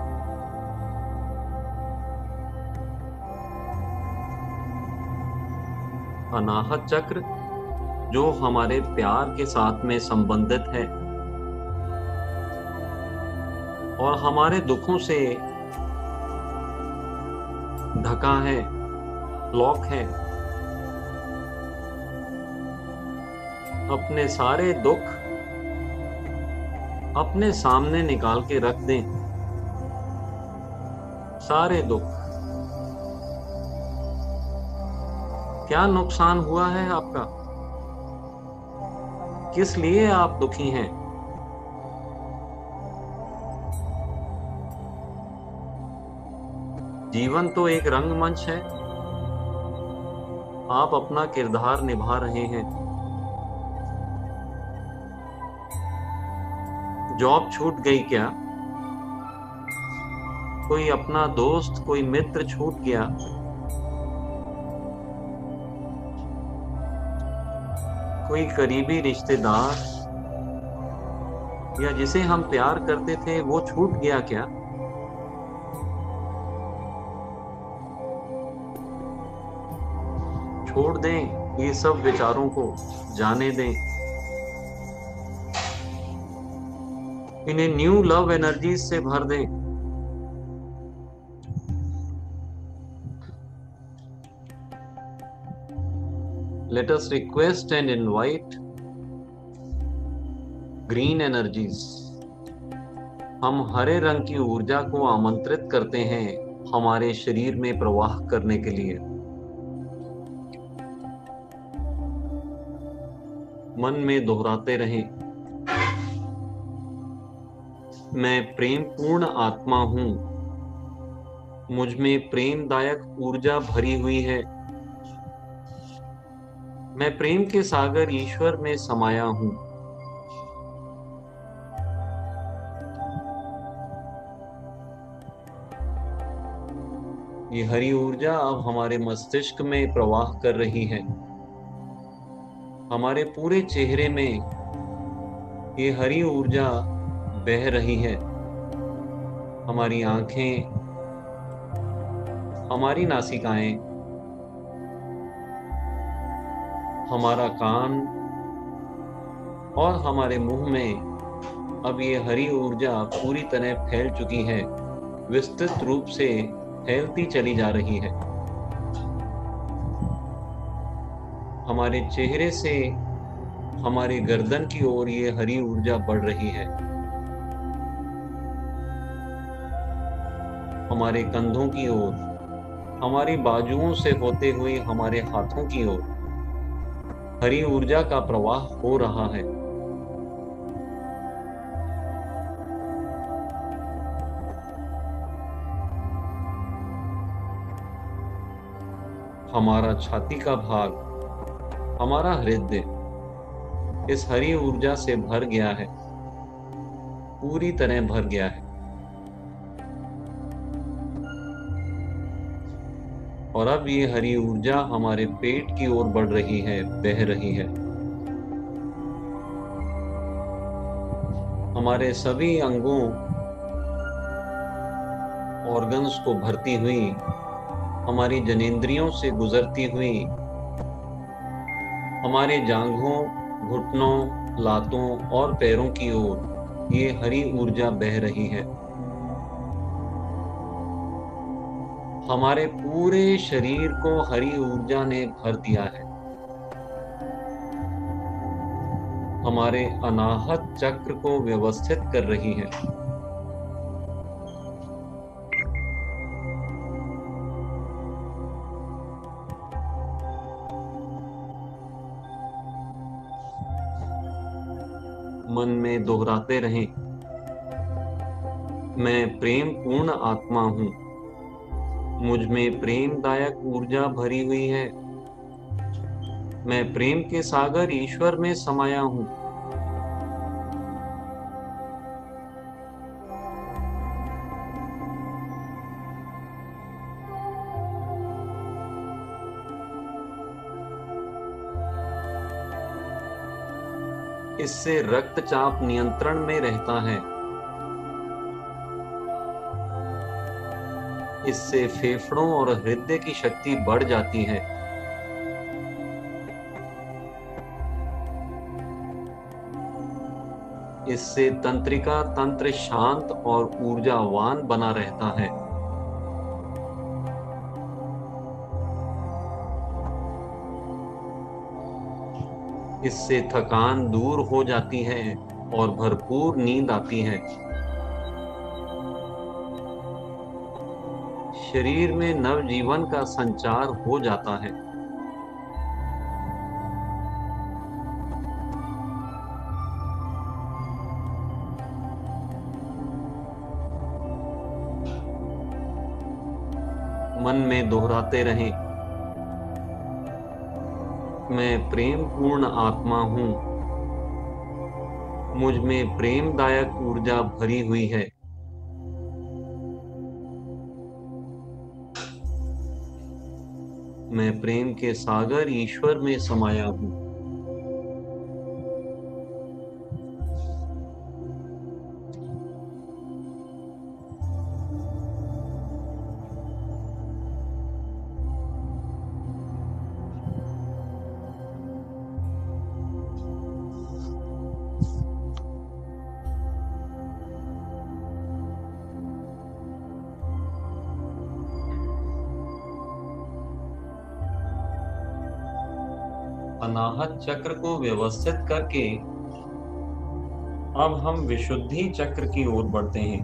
अनाहत चक्र जो हमारे प्यार के साथ में संबंधित है और हमारे दुखों से ढका है, ब्लॉक है। अपने सारे दुख अपने सामने निकाल के रख दें। सारे दुख, क्या नुकसान हुआ है आपका? किस लिए आप दुखी हैं? जीवन तो एक रंगमंच है। आप अपना किरदार निभा रहे हैं। जॉब छूट गई क्या? कोई अपना दोस्त, कोई मित्र छूट गया? कोई करीबी रिश्तेदार या जिसे हम प्यार करते थे वो छूट गया क्या? छोड़ दें ये सब विचारों को, जाने दें। इन्हें न्यू लव एनर्जीज से भर दें। Let us request and invite green energies. हम हरे रंग की ऊर्जा को आमंत्रित करते हैं हमारे शरीर में प्रवाह करने के लिए। मन में दोहराते रहें, मैं प्रेम पूर्ण आत्मा हूं, मुझ में प्रेमदायक ऊर्जा भरी हुई है। मैं प्रेम के सागर ईश्वर में समाया हूं। ये हरी ऊर्जा अब हमारे मस्तिष्क में प्रवाह कर रही है। हमारे पूरे चेहरे में ये हरी ऊर्जा बह रही है। हमारी आंखें, हमारी नासिकाएं, हमारा कान और हमारे मुंह में अब ये हरी ऊर्जा पूरी तरह फैल चुकी है, विस्तृत रूप से फैलती चली जा रही है। हमारे चेहरे से हमारी गर्दन की ओर ये हरी ऊर्जा बढ़ रही है। हमारे कंधों की ओर, हमारी बाजुओं से होते हुए हमारे हाथों की ओर हरी ऊर्जा का प्रवाह हो रहा है। हमारा छाती का भाग, हमारा हृदय इस हरी ऊर्जा से भर गया है, पूरी तरह भर गया है। और अब ये हरी ऊर्जा हमारे पेट की ओर बढ़ रही है, बह रही है। हमारे सभी अंगों, ऑर्गन्स को भरती हुई, हमारी जनेंद्रियों से गुजरती हुई, हमारे जांघों, घुटनों, लातों और पैरों की ओर ये हरी ऊर्जा बह रही है। हमारे पूरे शरीर को हरी ऊर्जा ने भर दिया है। हमारे अनाहत चक्र को व्यवस्थित कर रही है। मन में दोहराते रहें, मैं प्रेम पूर्ण आत्मा हूं, मुझ में प्रेमदायक ऊर्जा भरी हुई है। मैं प्रेम के सागर ईश्वर में समाया हूं। इससे रक्तचाप नियंत्रण में रहता है। इससे फेफड़ों और हृदय की शक्ति बढ़ जाती है। इससे तंत्रिका तंत्र शांत और ऊर्जावान बना रहता है। इससे थकान दूर हो जाती है और भरपूर नींद आती है। शरीर में नवजीवन का संचार हो जाता है। मन में दोहराते रहें, मैं प्रेम पूर्ण आत्मा हूँ। मुझ में प्रेमदायक ऊर्जा भरी हुई है। मैं प्रेम के सागर ईश्वर में समाया हूँ। अनाहत चक्र को व्यवस्थित करके अब हम विशुद्धि चक्र की ओर बढ़ते हैं।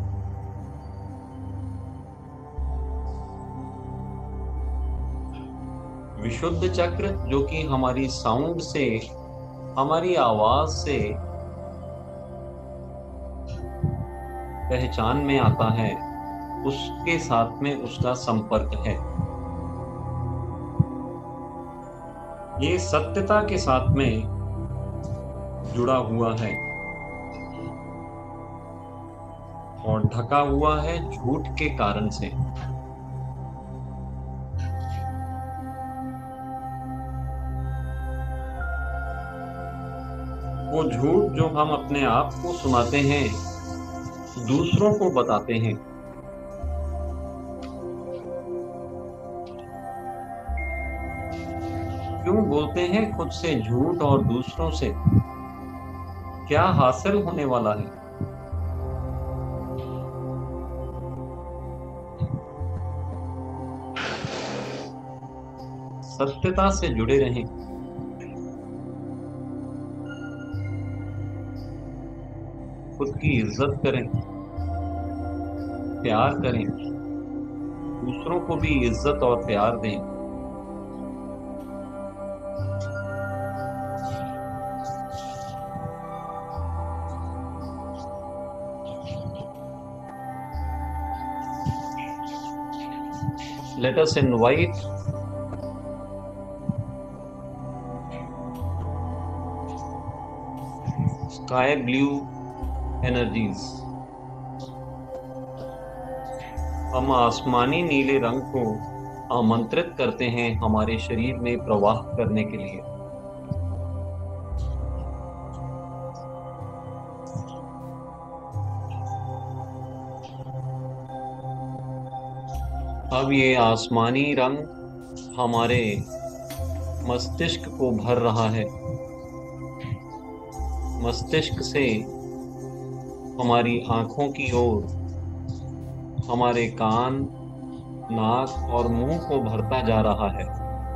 विशुद्ध चक्र, जो कि हमारी साउंड से, हमारी आवाज से पहचान में आता है, उसके साथ में उसका संपर्क है। ये सत्यता के साथ में जुड़ा हुआ है और ढका हुआ है झूठ के कारण से। वो झूठ जो हम अपने आप को सुनाते हैं, दूसरों को बताते हैं। क्यों बोलते हैं खुद से झूठ और दूसरों से? क्या हासिल होने वाला है? सत्यता से जुड़े रहें। खुद की इज्जत करें, प्यार करें, दूसरों को भी इज्जत और प्यार दें। Let us invite sky blue energies. हम आसमानी नीले रंग को आमंत्रित करते हैं हमारे शरीर में प्रवाह करने के लिए। अब ये आसमानी रंग हमारे मस्तिष्क को भर रहा है। मस्तिष्क से हमारी आंखों की ओर, हमारे कान, नाक और मुंह को भरता जा रहा है।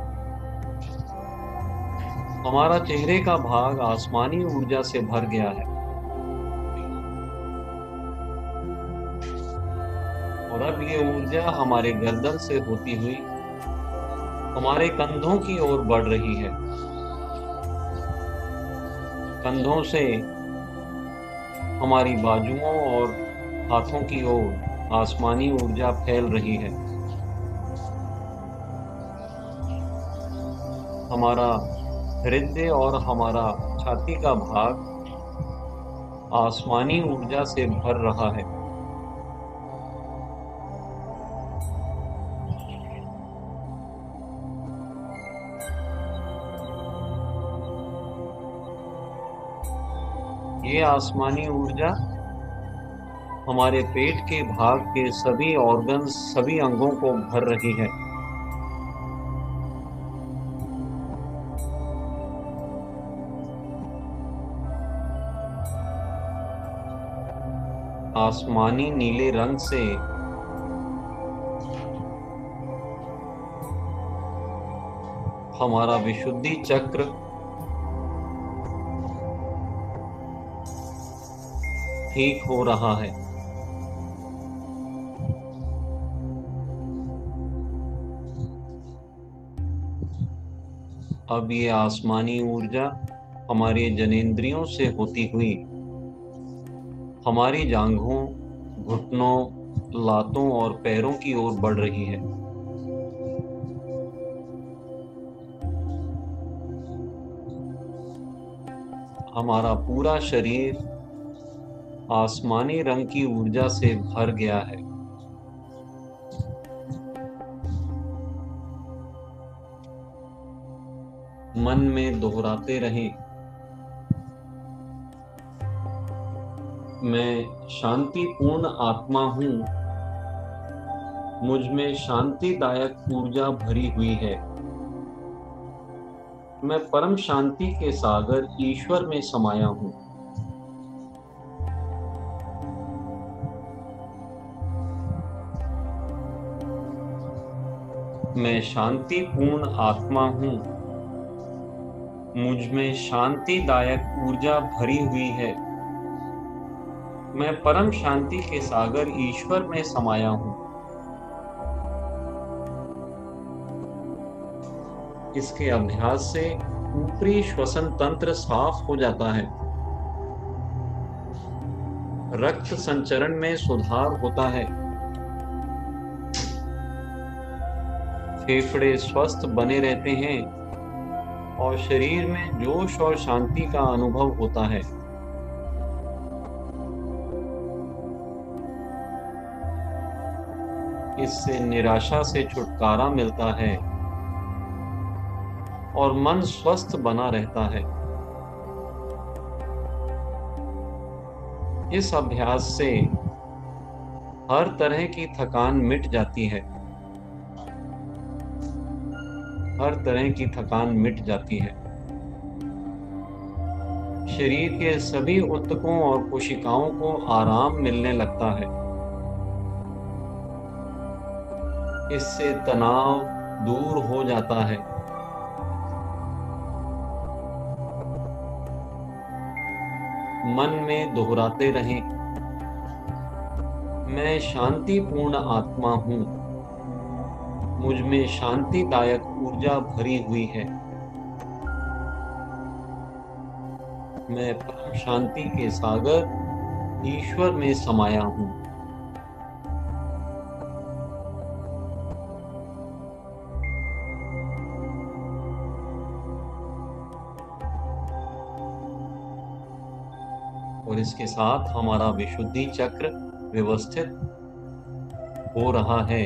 हमारा चेहरे का भाग आसमानी ऊर्जा से भर गया है और अब ये ऊर्जा हमारे गर्दन से होती हुई हमारे कंधों की ओर बढ़ रही है। कंधों से हमारी बाजुओं और हाथों की ओर आसमानी ऊर्जा फैल रही है। हमारा हृदय और हमारा छाती का भाग आसमानी ऊर्जा से भर रहा है। ये आसमानी ऊर्जा हमारे पेट के भाग के सभी ऑर्गन्स, सभी अंगों को भर रही है। आसमानी नीले रंग से हमारा विशुद्धि चक्र ठीक हो रहा है। अब ये आसमानी ऊर्जा हमारे जनेंद्रियों से होती हुई हमारी जांघों, घुटनों, लातों और पैरों की ओर बढ़ रही है। हमारा पूरा शरीर आसमानी रंग की ऊर्जा से भर गया है। मन में दोहराते रहें, मैं शांतिपूर्ण आत्मा हूँ, मुझ में शांतिदायक ऊर्जा भरी हुई है। मैं परम शांति के सागर ईश्वर में समाया हूँ। मैं शांतिपूर्ण आत्मा हूँ, मुझ में शांतिदायक ऊर्जा भरी हुई है। मैं परम शांति के सागर ईश्वर में समाया हूँ। इसके अभ्यास से ऊपरी श्वसन तंत्र साफ हो जाता है, रक्त संचरण में सुधार होता है, फेफड़े स्वस्थ बने रहते हैं और शरीर में जोश और शांति का अनुभव होता है। इससे निराशा से छुटकारा मिलता है और मन स्वस्थ बना रहता है। इस अभ्यास से हर तरह की थकान मिट जाती है, हर तरह की थकान मिट जाती है। शरीर के सभी ऊतकों और कोशिकाओं को आराम मिलने लगता है। इससे तनाव दूर हो जाता है। मन में दोहराते रहें, मैं शांतिपूर्ण आत्मा हूँ, मुझ में शांतिदायक ऊर्जा भरी हुई है। मैं परम शांति के सागर ईश्वर में समाया हूँ। और इसके साथ हमारा विशुद्धि चक्र व्यवस्थित हो रहा है।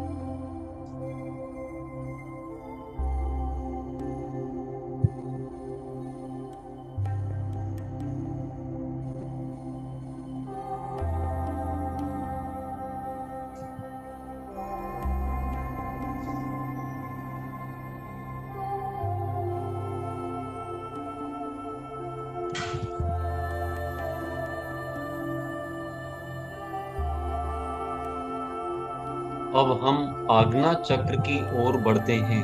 अब हम आज्ञा चक्र की ओर बढ़ते हैं।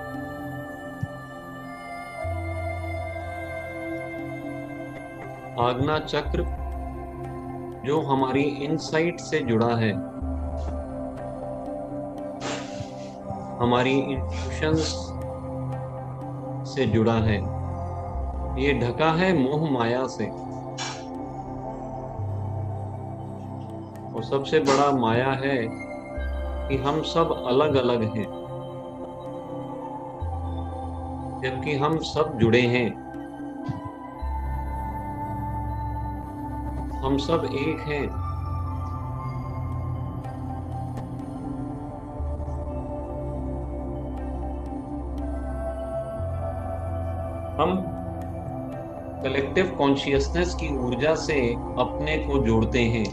आज्ञा चक्र जो हमारी इनसाइट से जुड़ा है, हमारी इंट्यूशंस से जुड़ा है, ये ढका है मोह माया से। और सबसे बड़ा माया है कि हम सब अलग अलग हैं, जबकि हम सब जुड़े हैं। हम सब एक हैं। हम कलेक्टिव कॉन्शियसनेस की ऊर्जा से अपने को जोड़ते हैं।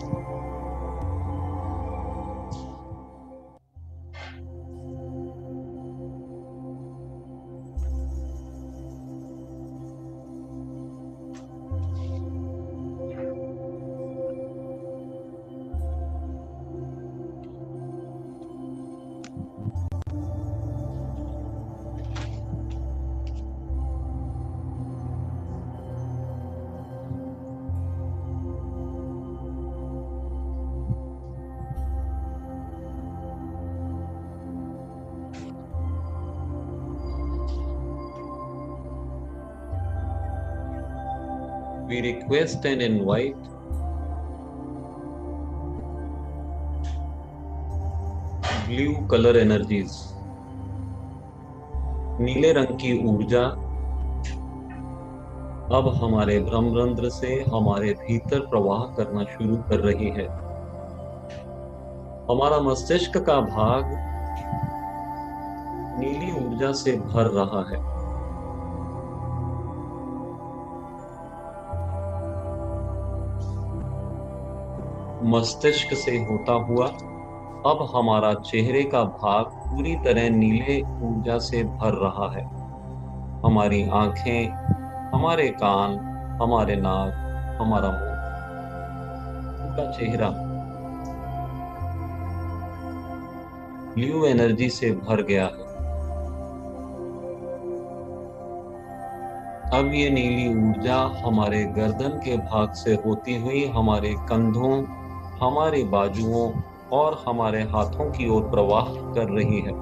We request and invite blue color energies, नीले रंग की ऊर्जा अब हमारे ब्रह्मरंध्र से हमारे भीतर प्रवाह करना शुरू कर रही है। हमारा मस्तिष्क का भाग नीली ऊर्जा से भर रहा है। मस्तिष्क से होता हुआ अब हमारा चेहरे का भाग पूरी तरह नीले ऊर्जा से भर रहा है। हमारी आंखें, हमारे कान, हमारे नाक, हमारा मुंह, पूरा चेहरा ब्लू एनर्जी से भर गया है। अब ये नीली ऊर्जा हमारे गर्दन के भाग से होती हुई हमारे कंधों, हमारे बाजुओं और हमारे हाथों की ओर प्रवाह कर रही है।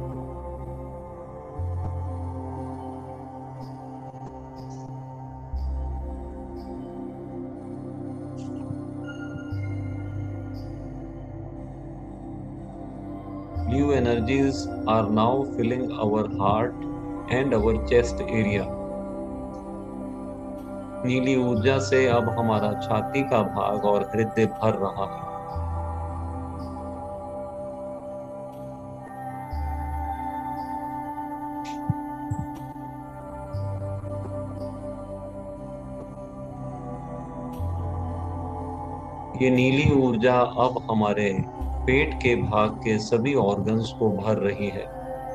Blue energies are now filling our heart and our chest area. नीली ऊर्जा से अब हमारा छाती का भाग और हृदय भर रहा है। ये नीली ऊर्जा अब हमारे पेट के भाग के सभी ऑर्गन्स को भर रही है।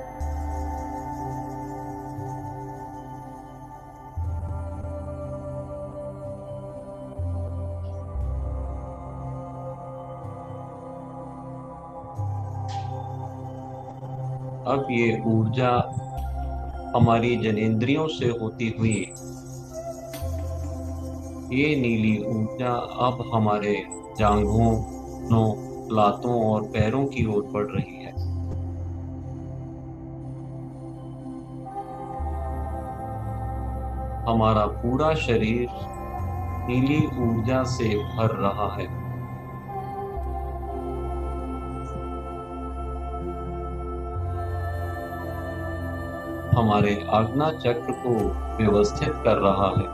अब ये ऊर्जा हमारी जनेंद्रियों से होती हुई ये नीली ऊर्जा अब हमारे जांघों, नों, लातों और पैरों की ओर बढ़ रही है। हमारा पूरा शरीर नीली ऊर्जा से भर रहा है। हमारे आज्ञा चक्र को व्यवस्थित कर रहा है।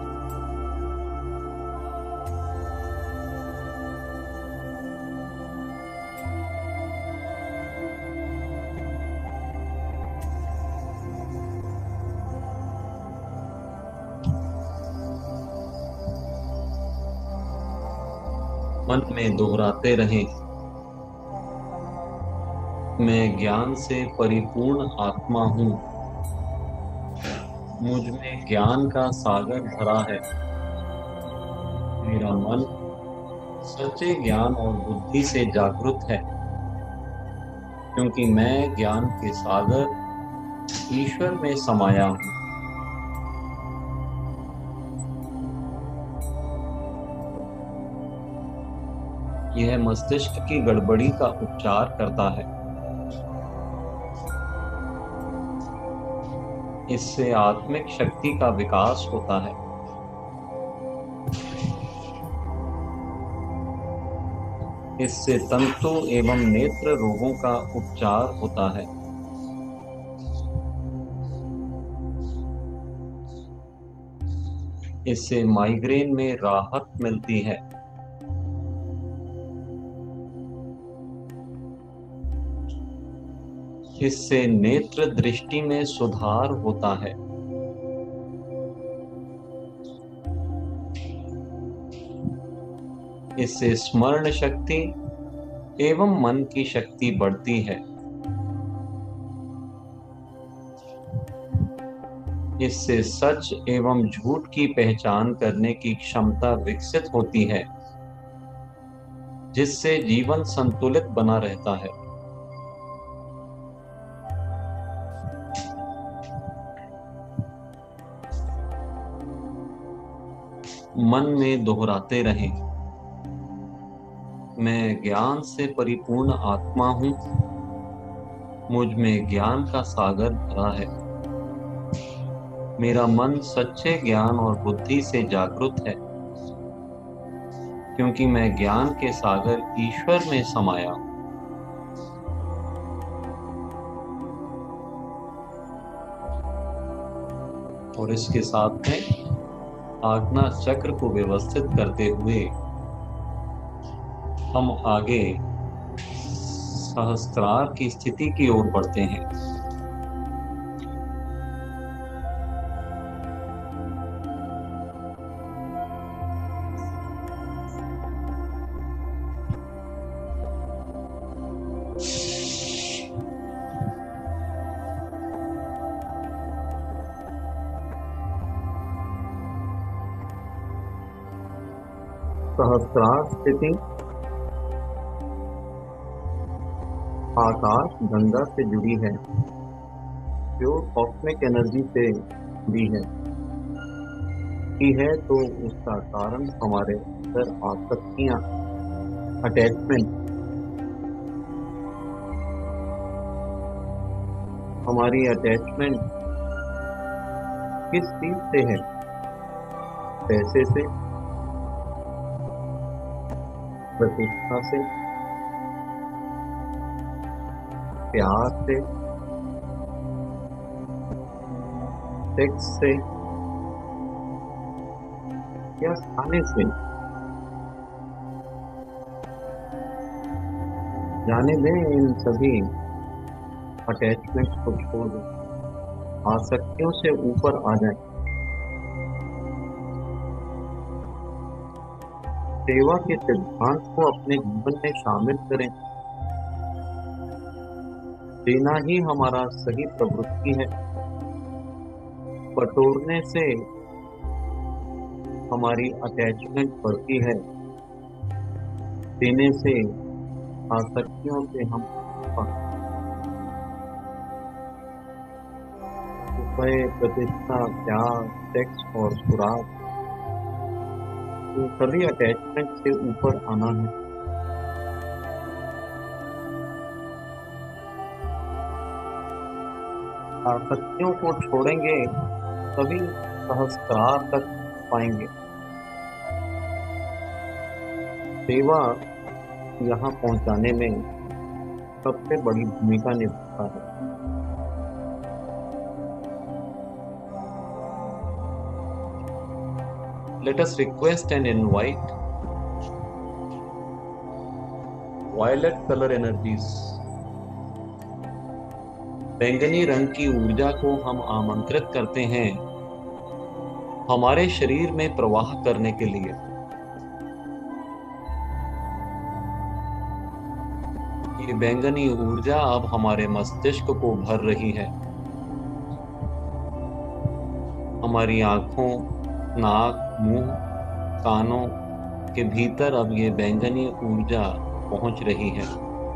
मन में दोहराते रहें, मैं ज्ञान से परिपूर्ण आत्मा हूँ। मुझ में ज्ञान का सागर भरा है। मेरा मन सच्चे ज्ञान और बुद्धि से जागृत है, क्योंकि मैं ज्ञान के सागर ईश्वर में समाया हूँ। यह मस्तिष्क की गड़बड़ी का उपचार करता है। इससे आत्मिक शक्ति का विकास होता है। इससे तंतु एवं नेत्र रोगों का उपचार होता है। इससे माइग्रेन में राहत मिलती है। इससे नेत्र दृष्टि में सुधार होता है। इससे स्मरण शक्ति एवं मन की शक्ति बढ़ती है। इससे सच एवं झूठ की पहचान करने की क्षमता विकसित होती है, जिससे जीवन संतुलित बना रहता है। मन में दोहराते रहें, मैं ज्ञान से परिपूर्ण आत्मा हूँ। मुझ में ज्ञान का सागर भरा है। मेरा मन सच्चे ज्ञान और बुद्धि से जागृत है, क्योंकि मैं ज्ञान के सागर ईश्वर में समाया हूँ। और इसके साथ में आज्ञा चक्र को व्यवस्थित करते हुए हम आगे सहस्त्रार की स्थिति की ओर बढ़ते हैं। सहस्त्रार स्थिति आकाश गंगा से जुड़ी है, जो कॉस्मिक एनर्जी से जुड़ी है की है तो उसका कारण हमारे अंदर आसक्तियां, अटैचमेंट, हमारी अटैचमेंट किस चीज से है? पैसे से, प्रतिष्ठा से, प्यार से, सेक्स से या खाने से? जाने दें इन सभी अटैचमेंट्स को छोड़ दें, आसक्तियों से ऊपर आ जाएं। सेवा के सिद्धांत को अपने जीवन में शामिल करें। देना ही हमारा सही प्रवृत्ति है। बटोरने से हमारी अटैचमेंट बढ़ती है, देने से आसक्तियों से हम रुपये, प्रतिष्ठा, प्यार, सेक्स और सुराग, तो सभी अटैचमेंट से ऊपर आना है। आसक्तियों को छोड़ेंगे तभी सहस्त्रार तक पाएंगे। सेवा यहाँ पहुंचाने में सबसे बड़ी भूमिका निभाता है। Let us request and invite violet color energies, बैंगनी रंग की ऊर्जा को हम आमंत्रित करते हैं हमारे शरीर में प्रवाह करने के लिए। ये बैंगनी ऊर्जा अब हमारे मस्तिष्क को भर रही है। हमारी आंखों, नाक, मुंह, कानों के भीतर अब ये बैंगनी ऊर्जा पहुंच रही है।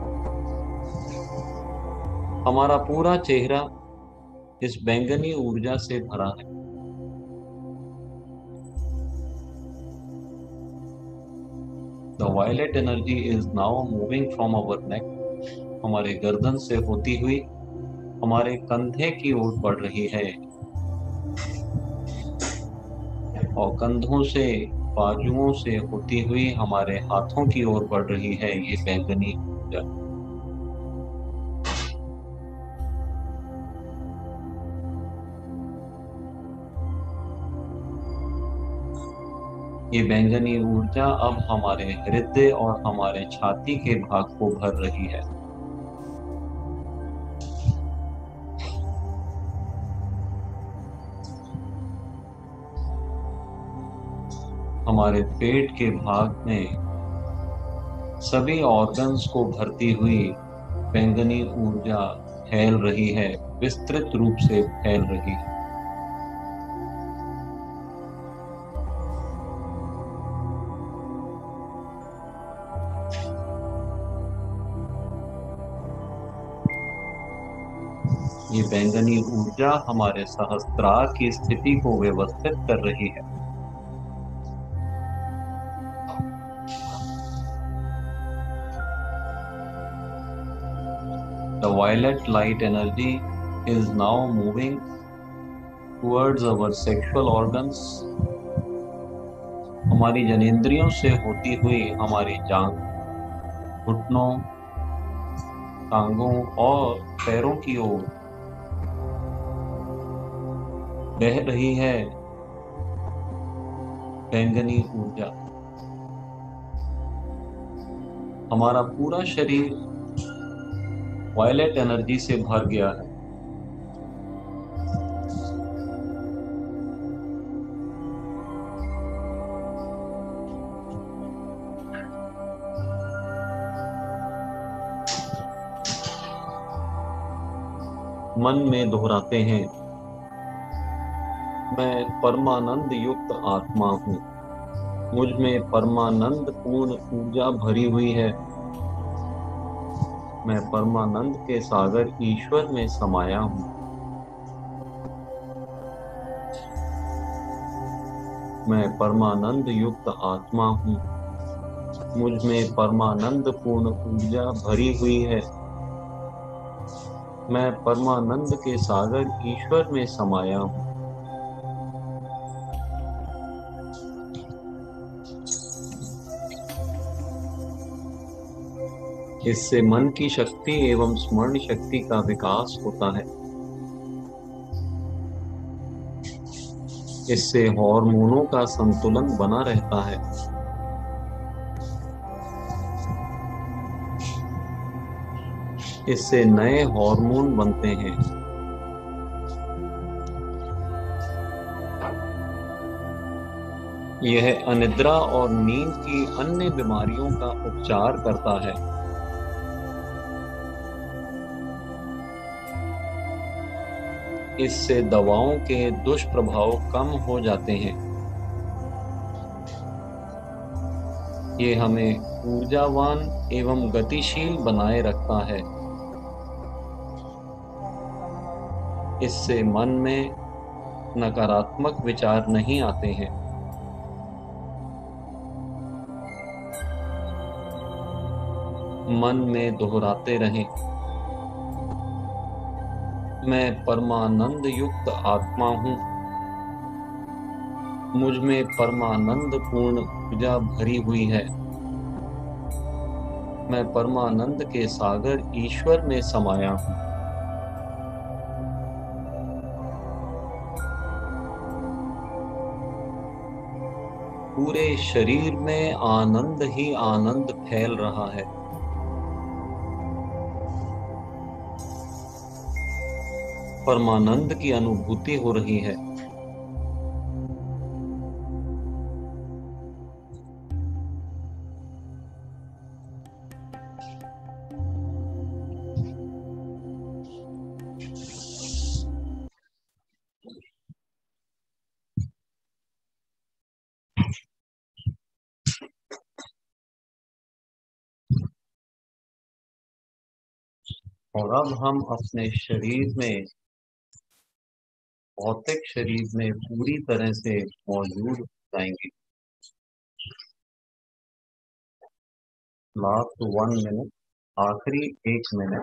हमारा पूरा चेहरा इस बैंगनी ऊर्जा से भरा है। The violet energy is now moving from our neck, हमारे गर्दन से होती हुई हमारे कंधे की ओर बढ़ रही है और कंधों से, बाजुओं से होती हुई हमारे हाथों की ओर बढ़ रही है ये बैंगनी ऊर्जा। ये बैंगनी ऊर्जा अब हमारे हृदय और हमारे छाती के भाग को भर रही है। हमारे पेट के भाग में सभी ऑर्गन्स को भरती हुई बैंगनी ऊर्जा फैल रही है, विस्तृत रूप से फैल रही है। ये बैंगनी ऊर्जा हमारे सहस्त्रार की स्थिति को व्यवस्थित कर रही है। The violet light energy is now moving towards our sexual organs, हमारी जनेंद्रियों से होती हुई हमारी जांघ, घुटनों, टांगों और पैरों की ओर बह रही है बैंगनी ऊर्जा। हमारा पूरा शरीर वायलेट एनर्जी से भर गया है। मन में दोहराते हैं, मैं परमानंद युक्त आत्मा हूँ, मुझ में परमानंद पूर्ण ऊर्जा भरी हुई है, मैं परमानंद के सागर ईश्वर में समाया हूँ, मैं परमानंद युक्त आत्मा हूँ, मुझ में परमानंद पूर्ण ऊर्जा भरी हुई है, मैं परमानंद के सागर ईश्वर में समाया हूँ। इससे मन की शक्ति एवं स्मरण शक्ति का विकास होता है। इससे हार्मोनों का संतुलन बना रहता है। इससे नए हार्मोन बनते हैं। यह अनिद्रा और नींद की अन्य बीमारियों का उपचार करता है। इससे दवाओं के दुष्प्रभाव कम हो जाते हैं। ये हमें ऊर्जावान एवं गतिशील बनाए रखता है। इससे मन में नकारात्मक विचार नहीं आते हैं। मन में दोहराते रहें, मैं परमानंद युक्त आत्मा हूँ, मुझ में परमानंद पूर्ण ऊर्जा भरी हुई है, मैं परमानंद के सागर ईश्वर में समाया हूँ। पूरे शरीर में आनंद ही आनंद फैल रहा है। परमानंद की अनुभूति हो रही है। और अब हम अपने शरीर में, भौतिक शरीर में पूरी तरह से मौजूद जाएंगे। लास्ट वन मिनट, आखिरी एक मिनट।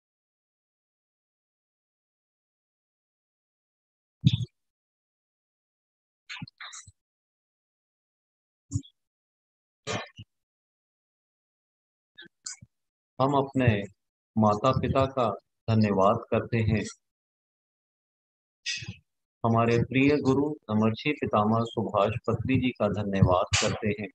हम अपने माता पिता का धन्यवाद करते हैं। हमारे प्रिय गुरु अमर्षि पितामह सुभाष पत्री जी का धन्यवाद करते हैं।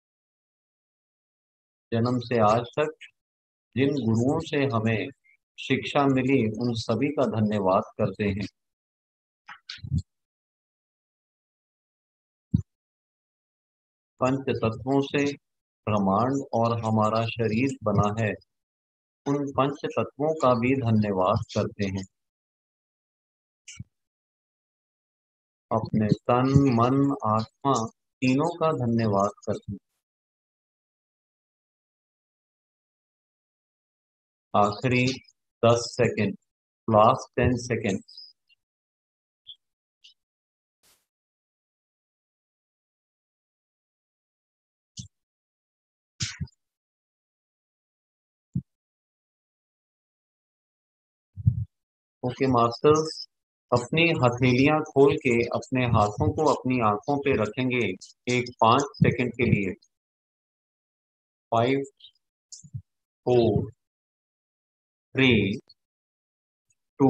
जन्म से आज तक जिन गुरुओं से हमें शिक्षा मिली, उन सभी का धन्यवाद करते हैं। पंच तत्वों से ब्रह्मांड और हमारा शरीर बना है, उन पंच तत्वों का भी धन्यवाद करते हैं। अपने तन मन आत्मा तीनों का धन्यवाद करते हैं। आखिरी दस second, last ten second. Okay masters, अपनी हथेलियां खोल के अपने हाथों को अपनी आंखों पे रखेंगे एक पांच सेकंड के लिए। Five, four, three, two,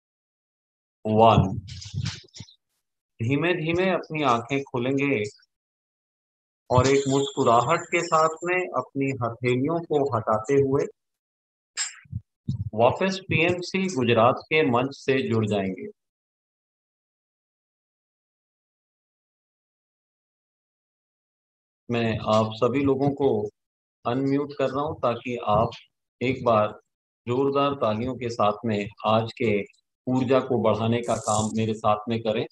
one. धीमे धीमे अपनी आंखें खोलेंगे और एक मुस्कुराहट के साथ में अपनी हथेलियों को हटाते हुए वापस पीएमसी गुजरात के मंच से जुड़ जाएंगे। मैं आप सभी लोगों को अनम्यूट कर रहा हूं ताकि आप एक बार जोरदार तालियों के साथ में आज के ऊर्जा को बढ़ाने का काम मेरे साथ में करें।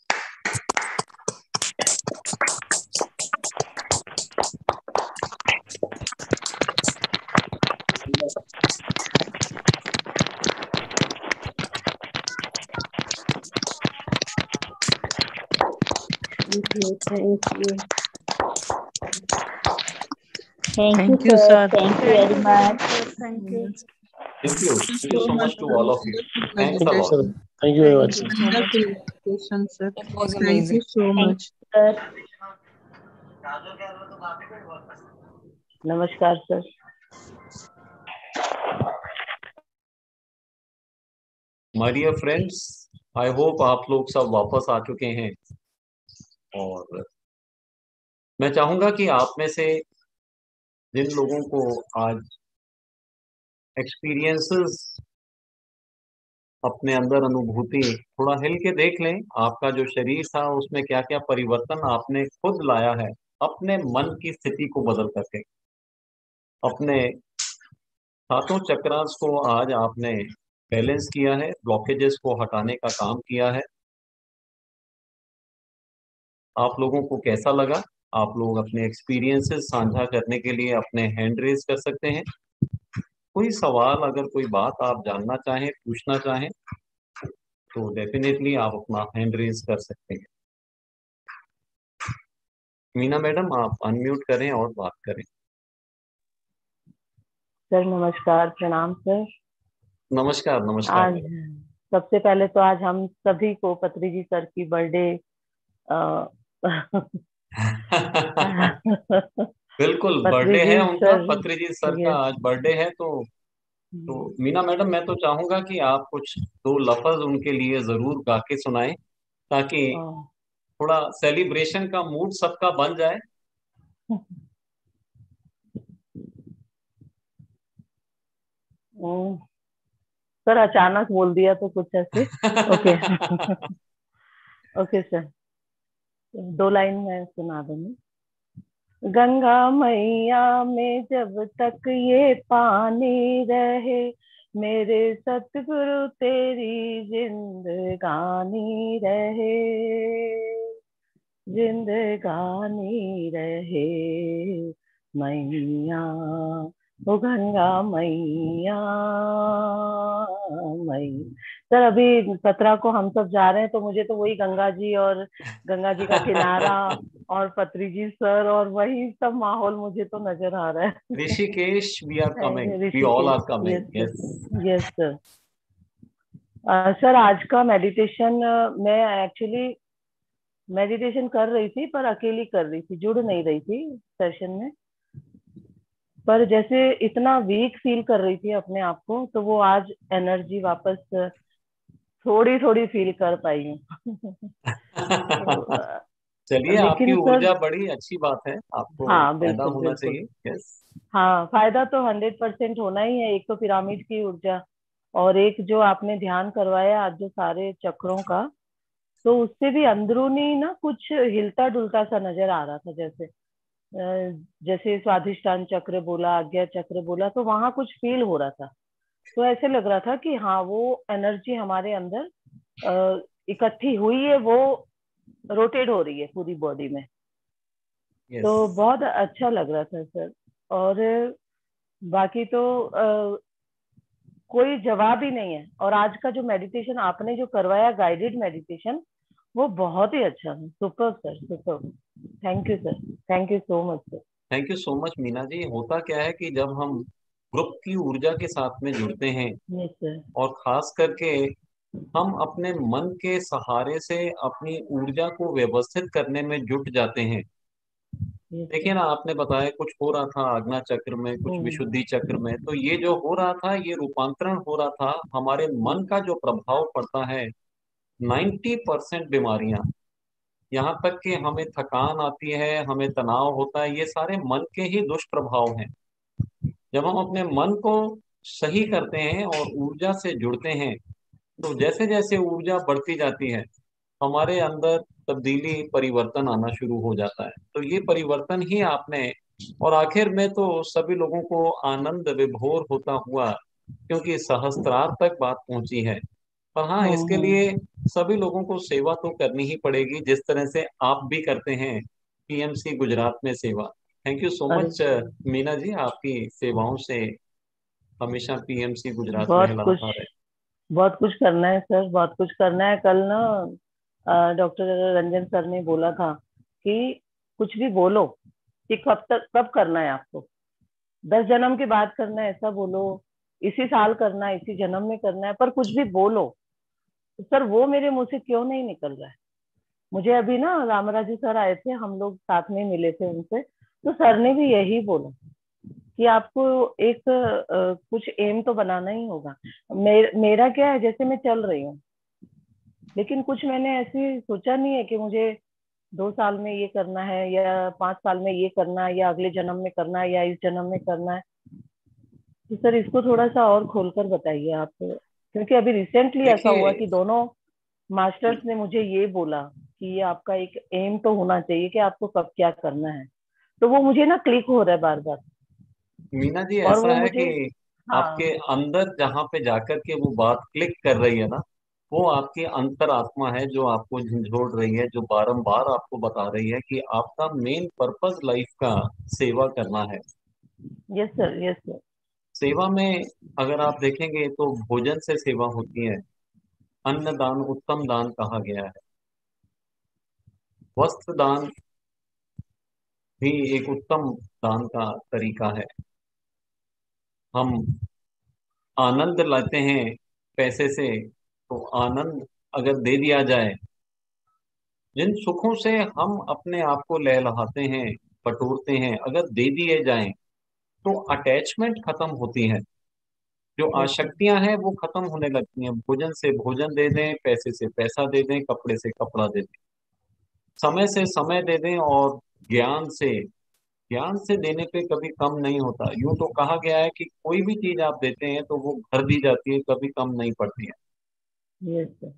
Thank you, thank you. Thank, Thank you, you, sir. sir. Thank you very Thank much. you, thank you. Thank you. Thank you so much to all of you. Thanks a Thank you, lot. sir. Thank you very much, sir. Wonderful presentation, sir. It was Thank you amazing. so Thank much. you, sir. नमस्कार sir. My dear friends, I hope आप लोग सब वापस आ चुके हैं और मैं चाहूंगा कि आप में से जिन लोगों को आज एक्सपीरियंसेस, अपने अंदर अनुभूति थोड़ा हिल के देख लें, आपका जो शरीर था उसमें क्या क्या परिवर्तन आपने खुद लाया है अपने मन की स्थिति को बदल करके। अपने सातों चक्रास को आज आपने बैलेंस किया है, ब्लॉकेजेस को हटाने का काम किया है। आप लोगों को कैसा लगा? आप लोग अपने एक्सपीरियंसेस साझा करने के लिए अपने हैंड रेज कर सकते हैं। कोई सवाल, अगर कोई बात आप जानना चाहें, पूछना चाहें तो डेफिनेटली आप अपना हैंड रेज कर सकते हैं। मीना मैडम, आप अनम्यूट करें और बात करें। सर नमस्कार, प्रणाम सर। नमस्कार नमस्कार। आज सबसे पहले तो आज हम सभी को पत्री जी सर की बर्थडे बिल्कुल पत्री बर्थडे जी है उनका, सर, पत्री जी सर का यस। आज बर्थडे है। तो तो मीना मैडम, मैं तो चाहूंगा कि आप कुछ दो लफ्ज उनके लिए जरूर गा के सुनाएं ताकि थोड़ा सेलिब्रेशन का मूड सबका बन जाए। हम्म, सर अचानक बोल दिया तो कुछ ऐसे। ओके ओके सर, दो लाइन में सुना दूंगी। गंगा मैया में जब तक ये पानी रहे, मेरे सतगुरु तेरी जिंदगानी रहे, जिंदगानी रहे मैया, ओ गंगा मैया मैया। सर अभी सत्रह को हम सब जा रहे हैं तो मुझे तो वही गंगा जी और गंगा जी का किनारा और पत्री जी सर और वही सब माहौल मुझे तो नजर आ रहा है। Rishikesh, we are coming, we all are coming. Yes yes sir. Sir आज का मेडिटेशन, मैं एक्चुअली मेडिटेशन कर रही थी पर अकेली कर रही थी, जुड़ नहीं रही थी सेशन में, पर जैसे इतना वीक फील कर रही थी अपने आप को, तो वो आज एनर्जी वापस थोड़ी थोड़ी फील कर पाई हूँ। चलिए, आपकी ऊर्जा बड़ी अच्छी बात है, आपको हाँ फायदा बिल्कुल होना बिल्कुल। चाहिए। यस हाँ, फायदा तो हंड्रेड परसेंट होना ही है। एक तो पिरामिड की ऊर्जा और एक जो आपने ध्यान करवाया आज जो सारे चक्रों का, तो उससे भी अंदरूनी ना कुछ हिलता डुलता सा नजर आ रहा था। जैसे जैसे स्वाधिष्ठान चक्र बोला, आज्ञा चक्र बोला, तो वहां कुछ फील हो रहा था। तो ऐसे लग रहा था कि हाँ वो एनर्जी हमारे अंदर इकट्ठी हुई है, वो रोटेट हो रही है पूरी बॉडी में। yes. तो बहुत अच्छा लग रहा था सर। और बाकी तो आ, कोई जवाब ही नहीं है। और आज का जो मेडिटेशन आपने जो करवाया, गाइडेड मेडिटेशन, वो बहुत ही अच्छा है। Super sir, super. Thank you sir, thank you so much sir. Thank you so much Meena ji. होता क्या है कि जब हम ग्रुप की ऊर्जा के साथ में जुड़ते हैं यस सर, और खास करके हम अपने मन के सहारे से अपनी ऊर्जा को व्यवस्थित करने में जुट जाते हैं। देखिए ना, आपने बताया कुछ हो रहा था आज्ञा चक्र में, कुछ विशुद्धि चक्र में, तो ये जो हो रहा था, ये रूपांतरण हो रहा था। हमारे मन का जो प्रभाव पड़ता है, नाइन्टी परसेंट बीमारियां यहाँ तक कि हमें थकान आती है, हमें तनाव होता है, ये सारे मन के ही दुष्प्रभाव हैं। जब हम अपने मन को सही करते हैं और ऊर्जा से जुड़ते हैं, तो जैसे जैसे ऊर्जा बढ़ती जाती है, हमारे अंदर तब्दीली, परिवर्तन आना शुरू हो जाता है। तो ये परिवर्तन ही आपने, और आखिर में तो सभी लोगों को आनंद विभोर होता हुआ, क्योंकि सहस्त्रार तक बात पहुंची है। पर हाँ, हम्म इसके हम्म। लिए सभी लोगों को सेवा तो करनी ही पड़ेगी, जिस तरह से आप भी करते हैं पीएमसी गुजरात में सेवा। थैंक यू सो अरे मच मीना जी, आपकी सेवाओं से हमेशा पीएमसी गुजरात बहुत कुछ, लहलहाता रहे। बहुत कुछ करना है सर, बहुत कुछ करना है। कल ना डॉक्टर रंजन सर ने बोला था कि कुछ भी बोलो कि कब तक कब करना है आपको, दस जन्म के बाद करना है ऐसा बोलो, इसी साल करना है, इसी जन्म में करना है, पर कुछ भी बोलो। तो सर वो मेरे मुंह से क्यों नहीं निकल रहा है। मुझे अभी ना रामराजू सर आए थे, हम लोग साथ में मिले थे उनसे, तो सर ने भी यही बोला कि आपको एक अ, कुछ एम तो बनाना ही होगा। मे, मेरा क्या है, जैसे मैं चल रही हूँ, लेकिन कुछ मैंने ऐसे सोचा नहीं है कि मुझे दो साल में ये करना है या पांच साल में ये करना है या अगले जन्म में करना है या इस जन्म में करना है। तो सर इसको थोड़ा सा और खोलकर बताइए आप, क्योंकि अभी रिसेंटली ऐसा हुआ देखिए, कि दोनों मास्टर्स ने मुझे ये बोला कि ये आपका एक एम तो होना चाहिए कि आपको कब क्या करना है। तो वो मुझे ना क्लिक हो रहा है बार बार, मीना जी और ऐसा वो है मुझे, कि हाँ, आपके अंदर जहां पे जाकर के वो बात क्लिक कर रही है ना, वो आपकी अंतरात्मा है जो आपको झंझोड़ रही है, जो बारंबार आपको बता रही है कि आपका मेन पर्पस लाइफ का सेवा करना है। Yes sir, yes sir. सेवा में अगर आप देखेंगे तो भोजन से सेवा होती है, अन्न दान उत्तम दान कहा गया है। वस्त्र दान भी एक उत्तम दान का तरीका है। हम आनंद लाते हैं पैसे से, तो आनंद अगर दे दिया जाए, जिन सुखों से हम अपने आप को लहलहाते हैं, बटोरते हैं, अगर दे दिए जाएं, तो अटैचमेंट खत्म होती है। जो यस सर, आसक्तियां हैं वो खत्म होने लगती हैं। भोजन से भोजन दे दें, पैसे से पैसा दे दें, कपड़े से कपड़ा दे दें, समय से समय दे दें, और ज्ञान से, ज्ञान से देने पे कभी कम नहीं होता। यूं तो कहा गया है कि कोई भी चीज आप देते हैं तो वो भर दी जाती है, कभी कम नहीं पड़ती है। Yes sir.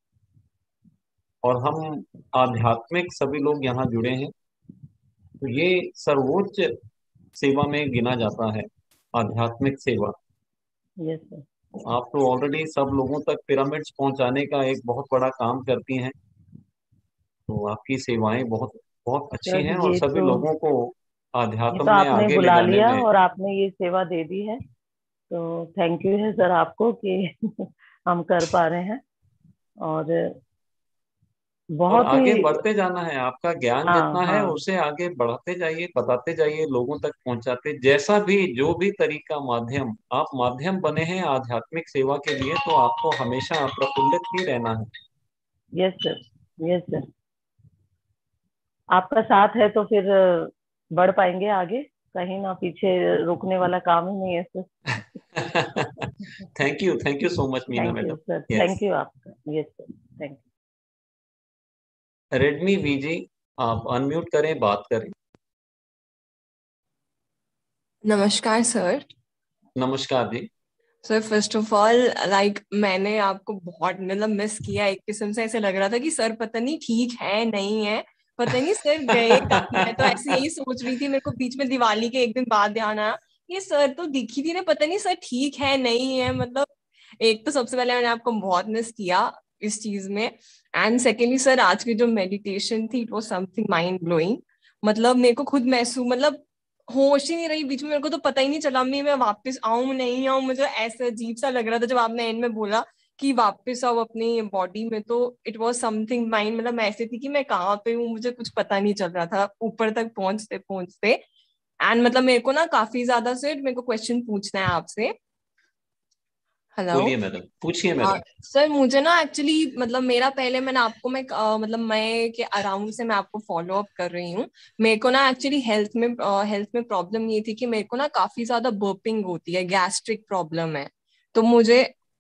और हम आध्यात्मिक सभी लोग यहाँ जुड़े हैं, तो ये सर्वोच्च सेवा में गिना जाता है, आध्यात्मिक सेवा। Yes sir. आप तो ऑलरेडी सब लोगों तक पिरामिड्स पहुंचाने का एक बहुत बड़ा काम करती हैं, तो आपकी सेवाएं बहुत बहुत अच्छी सर हैं, और ये सभी तो, लोगों को ये आध्यात्म तो में आपने आगे ले बुला जाने लिया में। और आपने ये सेवा दे दी है, तो थैंक यू है सर आपको कि हम कर पा रहे हैं। और और बहुत आगे ही, बढ़ते जाना है, आपका ज्ञान हाँ जितना है हाँ, उसे आगे बढ़ाते जाइए, बताते जाइए, लोगों तक पहुंचाते, जैसा भी जो भी तरीका, माध्यम आप माध्यम बने हैं आध्यात्मिक सेवा के लिए, तो आपको हमेशा प्रफुल्लित ही रहना है। Yes sir, yes sir. आपका साथ है तो फिर बढ़ पाएंगे आगे, कहीं ना पीछे रुकने वाला काम ही नहीं है sir. Thank you, thank you so much Meena thank you madam. Sir, yes. Thank you आपका, यस सर, थैंक रेडमी वीजी, आप अनम्यूट करें, बात करें। नमस्कार सर। नमस्कार जी। Sir first of all like मैंने आपको बहुत मतलब मिस किया, एक किस्म से ऐसे लग रहा था कि सर पता नहीं ठीक है नहीं है, पता नहीं सर गए कब। मैं तो ऐसे यही सोच रही थी, मेरे को बीच में दिवाली के एक दिन बाद ध्यान आया ये सर तो दिखी थी ना, पता नहीं सर ठीक है नहीं है। मतलब एक तो सबसे पहले मैंने आपको बहुत मिस किया इस चीज में, एंड सेकेंडली सर आज की जो मेडिटेशन थी it was something mind blowing. मतलब मेरे को खुद महसूस, मतलब होश ही नहीं रही बीच में, मेरे को तो पता ही नहीं चला मैं मैं वापस आऊं नहीं आऊं। मुझे ऐसा अजीब सा लग रहा था जब आपने एंड में बोला कि वापस आओ अपनी बॉडी में, तो इट वाज समथिंग माइंड, मतलब मैं ऐसे थी कि मैं कहाँ पे हूँ मुझे कुछ पता नहीं चल रहा था ऊपर तक पहुंचते पहुंचते। एंड मतलब मेरे को ना काफी ज्यादा से मेरे को क्वेश्चन पूछना है आपसे। हेलो। बोलिए मैडम, पूछिए हाँ मैडम। सर, मुझे ना एक्चुअली मतलब मेरा पहले मैंने आपको मैं अ, मतलब मैं के अराउंड से मैं आपको फॉलो अप कर रही हूँ। मेरे को ना एक्चुअली हेल्थ में हेल्थ में प्रॉब्लम ये थी कि मेरे को ना काफी ज्यादा बर्पिंग होती है, गैस्ट्रिक प्रॉब्लम है। तो मुझे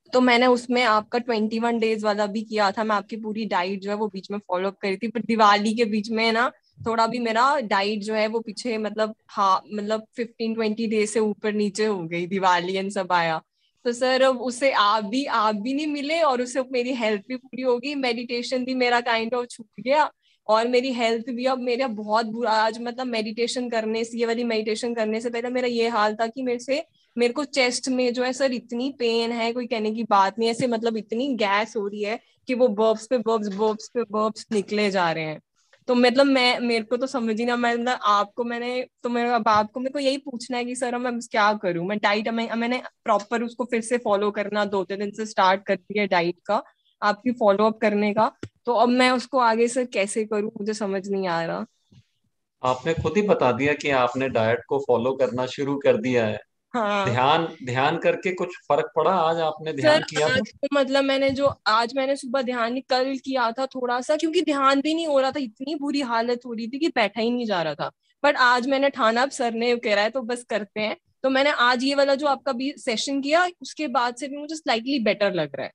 तो मैंने उसमें आपका ट्वेंटी वन डेज वाला भी किया था। मैं आपकी पूरी डाइट जो है वो बीच में फॉलो अप करी थी, पर दिवाली के बीच में ना थोड़ा भी मेरा डाइट जो है वो पीछे मतलब हाँ मतलब फिफ्टीन ट्वेंटी डेज से ऊपर नीचे हो गई, दिवाली एंड सब आया। तो सर अब उससे आप भी आप भी नहीं मिले और उससे मेरी हेल्थ भी पूरी होगी, मेडिटेशन भी मेरा काइंड ऑफ छूट गया और मेरी हेल्थ भी अब मेरा बहुत बुरा। आज मतलब मेडिटेशन करने से, ये वाली मेडिटेशन करने से पहले मेरा ये हाल था कि मेरे से मेरे को चेस्ट में जो है सर इतनी पेन है, कोई कहने की बात नहीं। ऐसे मतलब इतनी गैस हो रही है कि वो बर्ब्स पे बर्ब्स बर्ब्स पे बर्ब्स निकले जा रहे हैं। तो मतलब मैं मेरे को तो समझ ही ना, मैं मतलब आपको मैंने तो मेरे अब आपको मेरे को यही पूछना है कि सर मैं क्या करूं। मैं डाइट मैं, मैंने प्रॉपर उसको फिर से फॉलो करना दो तीन दिन से स्टार्ट कर दिया डाइट का, आपकी फॉलो अप करने का। तो अब मैं उसको आगे सर कैसे करूं, मुझे समझ नहीं आ रहा। आपने खुद ही बता दिया कि आपने डाइट को फॉलो करना शुरू कर दिया है। हाँ ध्यान ध्यान करके कुछ फर्क पड़ा? आज आपने ध्यान सर किया तो? आज तो मतलब मैंने जो आज मैंने सुबह ध्यान नहीं, कल किया था थोड़ा सा, क्योंकि ध्यान भी नहीं हो रहा था, इतनी बुरी हालत हो रही थी कि बैठा ही नहीं जा रहा था। बट आज मैंने ठाना, अब सर ने कह रहा है तो बस करते हैं। तो मैंने आज ये वाला जो आपका भी सेशन किया, उसके बाद से भी मुझे स्लाइटली बेटर लग रहा है।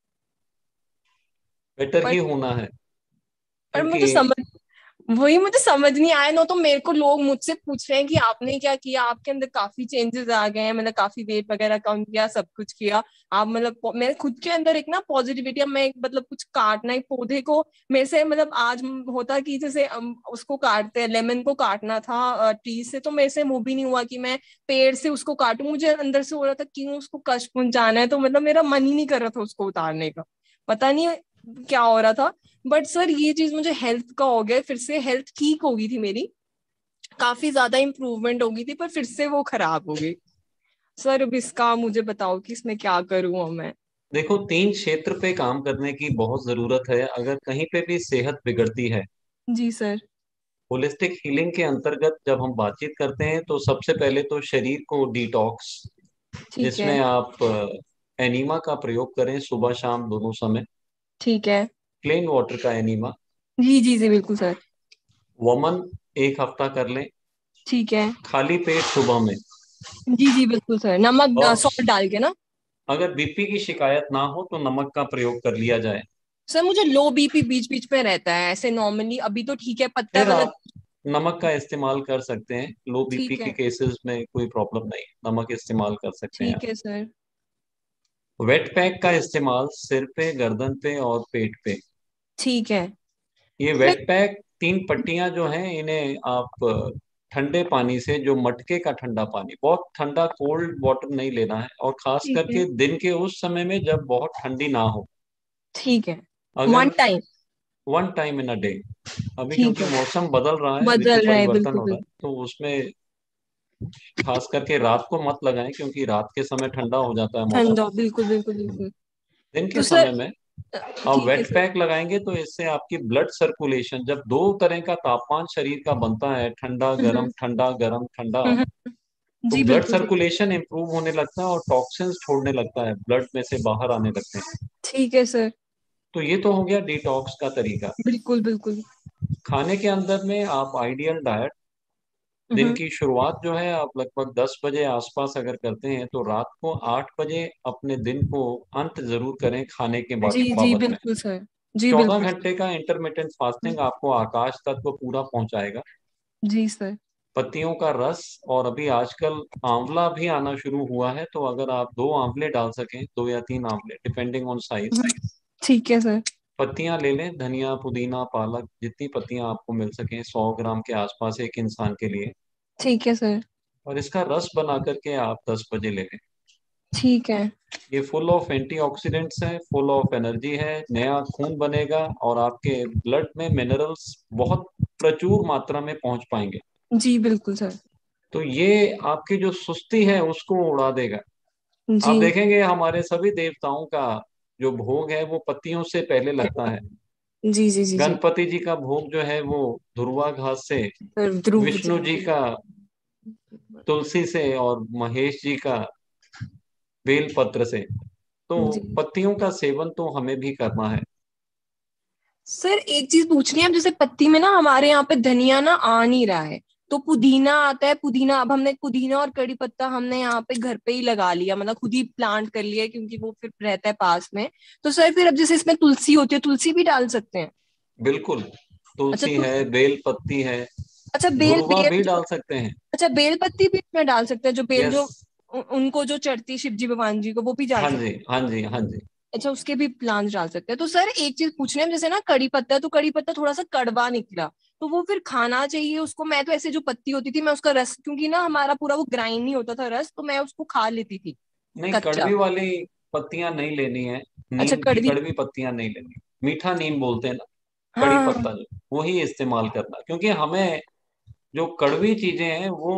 बेटर पर ही होना है, पर क्योंकि मुझे समझ वही मुझे समझ नहीं आया ना। तो मेरे को लोग मुझसे पूछ रहे हैं कि आपने क्या किया, आपके अंदर काफी चेंजेस आ गए हैं, मतलब काफी वेट वगैरह कम किया, सब कुछ किया आप। मतलब पो- मेरे खुद के अंदर एक ना पॉजिटिविटी, अब मैं एक मतलब कुछ काटना, एक पौधे को मेरे से मतलब आज होता कि जैसे अम, उसको काटते हैं, लेमन को काटना था ट्री से, तो मेरे से वो भी नहीं हुआ कि मैं पेड़ से उसको काटूं। मुझे अंदर से हो रहा था क्यों उसको कष्ट पहुंचाना है, तो मतलब मेरा मन ही नहीं कर रहा था उसको उतारने का, पता नहीं क्या हो रहा था। बट सर ये चीज मुझे हेल्थ का हो गया, फिर से हेल्थ ठीक हो गई थी मेरी, काफी ज्यादा इंप्रूवमेंट हो गई थी, पर फिर से वो खराब हो गई। सर अब इसका मुझे बताओ कि इसमें क्या करूं अब मैं। देखो, तीन क्षेत्र पे काम करने की बहुत जरूरत है अगर कहीं पे भी सेहत बिगड़ती है। जी सर। होलिस्टिक हीलिंग के अंतर्गत जब हम बातचीत करते हैं तो सबसे पहले तो शरीर को डिटॉक्स, ठीक है। जिसमें आप एनीमा का प्रयोग करें सुबह शाम दोनों समय। ठीक है। प्लेन वाटर का एनीमा। जी जी जी बिल्कुल सर। वमन एक हफ्ता कर लें, ठीक है। खाली पेट सुबह में। जी जी बिल्कुल सर, नमक और सॉल्ट डाल के ना। अगर बीपी की शिकायत ना हो तो नमक का प्रयोग कर लिया जाए। सर मुझे लो बीपी बीच बीच में रहता है ऐसे नॉर्मली, अभी तो ठीक है, पत्ता फिर वाला। आप नमक का इस्तेमाल कर सकते हैं। लो बीपी ठीक के है। केसेस में कोई प्रॉब्लम नहीं, नमक इस्तेमाल कर सकते हैं ठीक आप। है सर। वेट पैक का इस्तेमाल सिर पे, गर्दन पे और पेट पे। ठीक है। ये मैं वेट पैक तीन पट्टियां जो हैं, इन्हें आप अ, ठंडे पानी से, जो मटके का ठंडा पानी, बहुत ठंडा कोल्ड वाटर नहीं लेना है, और खास ठीक है। करके दिन के उस समय में जब बहुत ठंडी ना हो। ठीक है। वन अगर time. One time in a day, अभी ठीक क्योंकि है। मौसम बदल रहा है, अभी तो बदल रहा है, परिवर्तन बिल्कुल हो रहा है, बिल्कुल। तो उसमें खास करके रात को मत लगाएं, क्योंकि रात के समय ठंडा हो जाता है मौसम। ठंडा, बिल्कुल बिल्कुल बिल्कुल। दिन के तो समय सर में आप ठीक है वेट सर। पैक लगाएंगे तो इससे आपकी ब्लड सर्कुलेशन, जब दो तरह का तापमान शरीर का बनता है, ठंडा हम्म गरम ठंडा गरम ठंडा, हम्म, तो जी ब्लड बिल्कुल सर। सर्कुलेशन इंप्रूव होने लगता है और टॉक्सिन्स छोड़ने लगता है, ब्लड में से बाहर आने लगते हैं। ठीक है सर। तो ये तो हो गया डिटॉक्स का तरीका। बिल्कुल बिल्कुल। खाने के अंदर में आप आइडियल डाइट, दिन हम्म, की शुरुआत जो है आप लगभग दस बजे आसपास अगर करते हैं तो रात को आठ बजे अपने दिन को अंत जरूर करें खाने के जी बा- जी बाबत में। बिल्कुल सर। जी चौदह बिल्कुल सर। घंटे का इंटरमिटेंट फास्टिंग आपको आकाश तत्व पूरा पहुंचाएगा। जी सर। पत्तियों का रस, और अभी आजकल आंवला भी आना शुरू हुआ है, तो अगर आप दो आंवले डाल सकें, दो या तीन आंवले डिपेंडिंग ऑन साइज। हम्म, ठीक है सर। पत्तियां ले लें, धनिया पुदीना पालक, जितनी पत्तियां आपको मिल सकें, सौ ग्राम के आसपास एक इंसान के लिए। ठीक है सर। और इसका रस बना करके आप दस बजे ले लें। ठीक है। ये फुल ऑफ एंटीऑक्सीडेंट्स है, फुल ऑफ एनर्जी है, नया खून बनेगा और आपके ब्लड में मिनरल्स बहुत प्रचुर मात्रा में पहुंच पाएंगे। जी बिल्कुल सर। तो ये आपकी जो सुस्ती है उसको उड़ा देगा। जी आप देखेंगे हमारे सभी देवताओं का जो भोग है वो पत्तियों से पहले लगता है। जी जी जी जी। गणपति जी का भोग जो है वो धुर्वा घास से, सर ध्रुव जी। विष्णु जी का तुलसी से, और महेश जी का बेल पत्र से। तो जी पत्तियों का सेवन तो हमें भी करना है। सर एक चीज पूछनी है, अब जैसे पत्ती में ना हमारे यहाँ पे धनिया ना आ नहीं रहा है, तो पुदीना आता है, पुदीना अब हमने पुदीना और कड़ी पत्ता हमने यहाँ पे घर पे ही लगा लिया, मतलब खुद ही प्लांट कर लिया क्योंकि वो फिर रहता है पास में। तो सर फिर अब जैसे इसमें तुलसी होती है, तुलसी भी डाल सकते हैं? बिल्कुल, अच्छा तुलसी तो है, बेल पत्ती है, अच्छा बेल दुर्वा बेल भी जो डाल सकते हैं। अच्छा बेल पत्ती भी इसमें डाल सकते हैं, जो बेल यस। जो उ- उनको जो चढ़ती है शिव जी भगवान जी को, वो भी डाल हाँ सकते जी, हैं? हाँ जी, हाँ जी। अच्छा उसके भी प्लांट्स डाल सकते हैं। तो सर एक चीज पूछने में, जैसे ना कड़ी पत्ता है, तो कड़ी पत्ता थोड़ा सा कड़वा निकला, तो वो फिर खाना चाहिए उसको? मैं तो ऐसे जो पत्ती होती थी मैं उसका रस, क्योंकि ना हमारा पूरा वो ग्राइंड नहीं होता था रस, तो मैं उसको खा लेती थी नहीं, कच्चा। कड़वी वाली पत्तियां नहीं लेनी है, अच्छा नीम की कड़वी। कड़वी पत्तियां नहीं लेनी। मीठा नीम बोलते हैं ना, हाँ कड़ी हाँ, हाँ। पत्ता जो, वही इस्तेमाल करना, क्योंकि हमें जो कड़वी चीजें हैं वो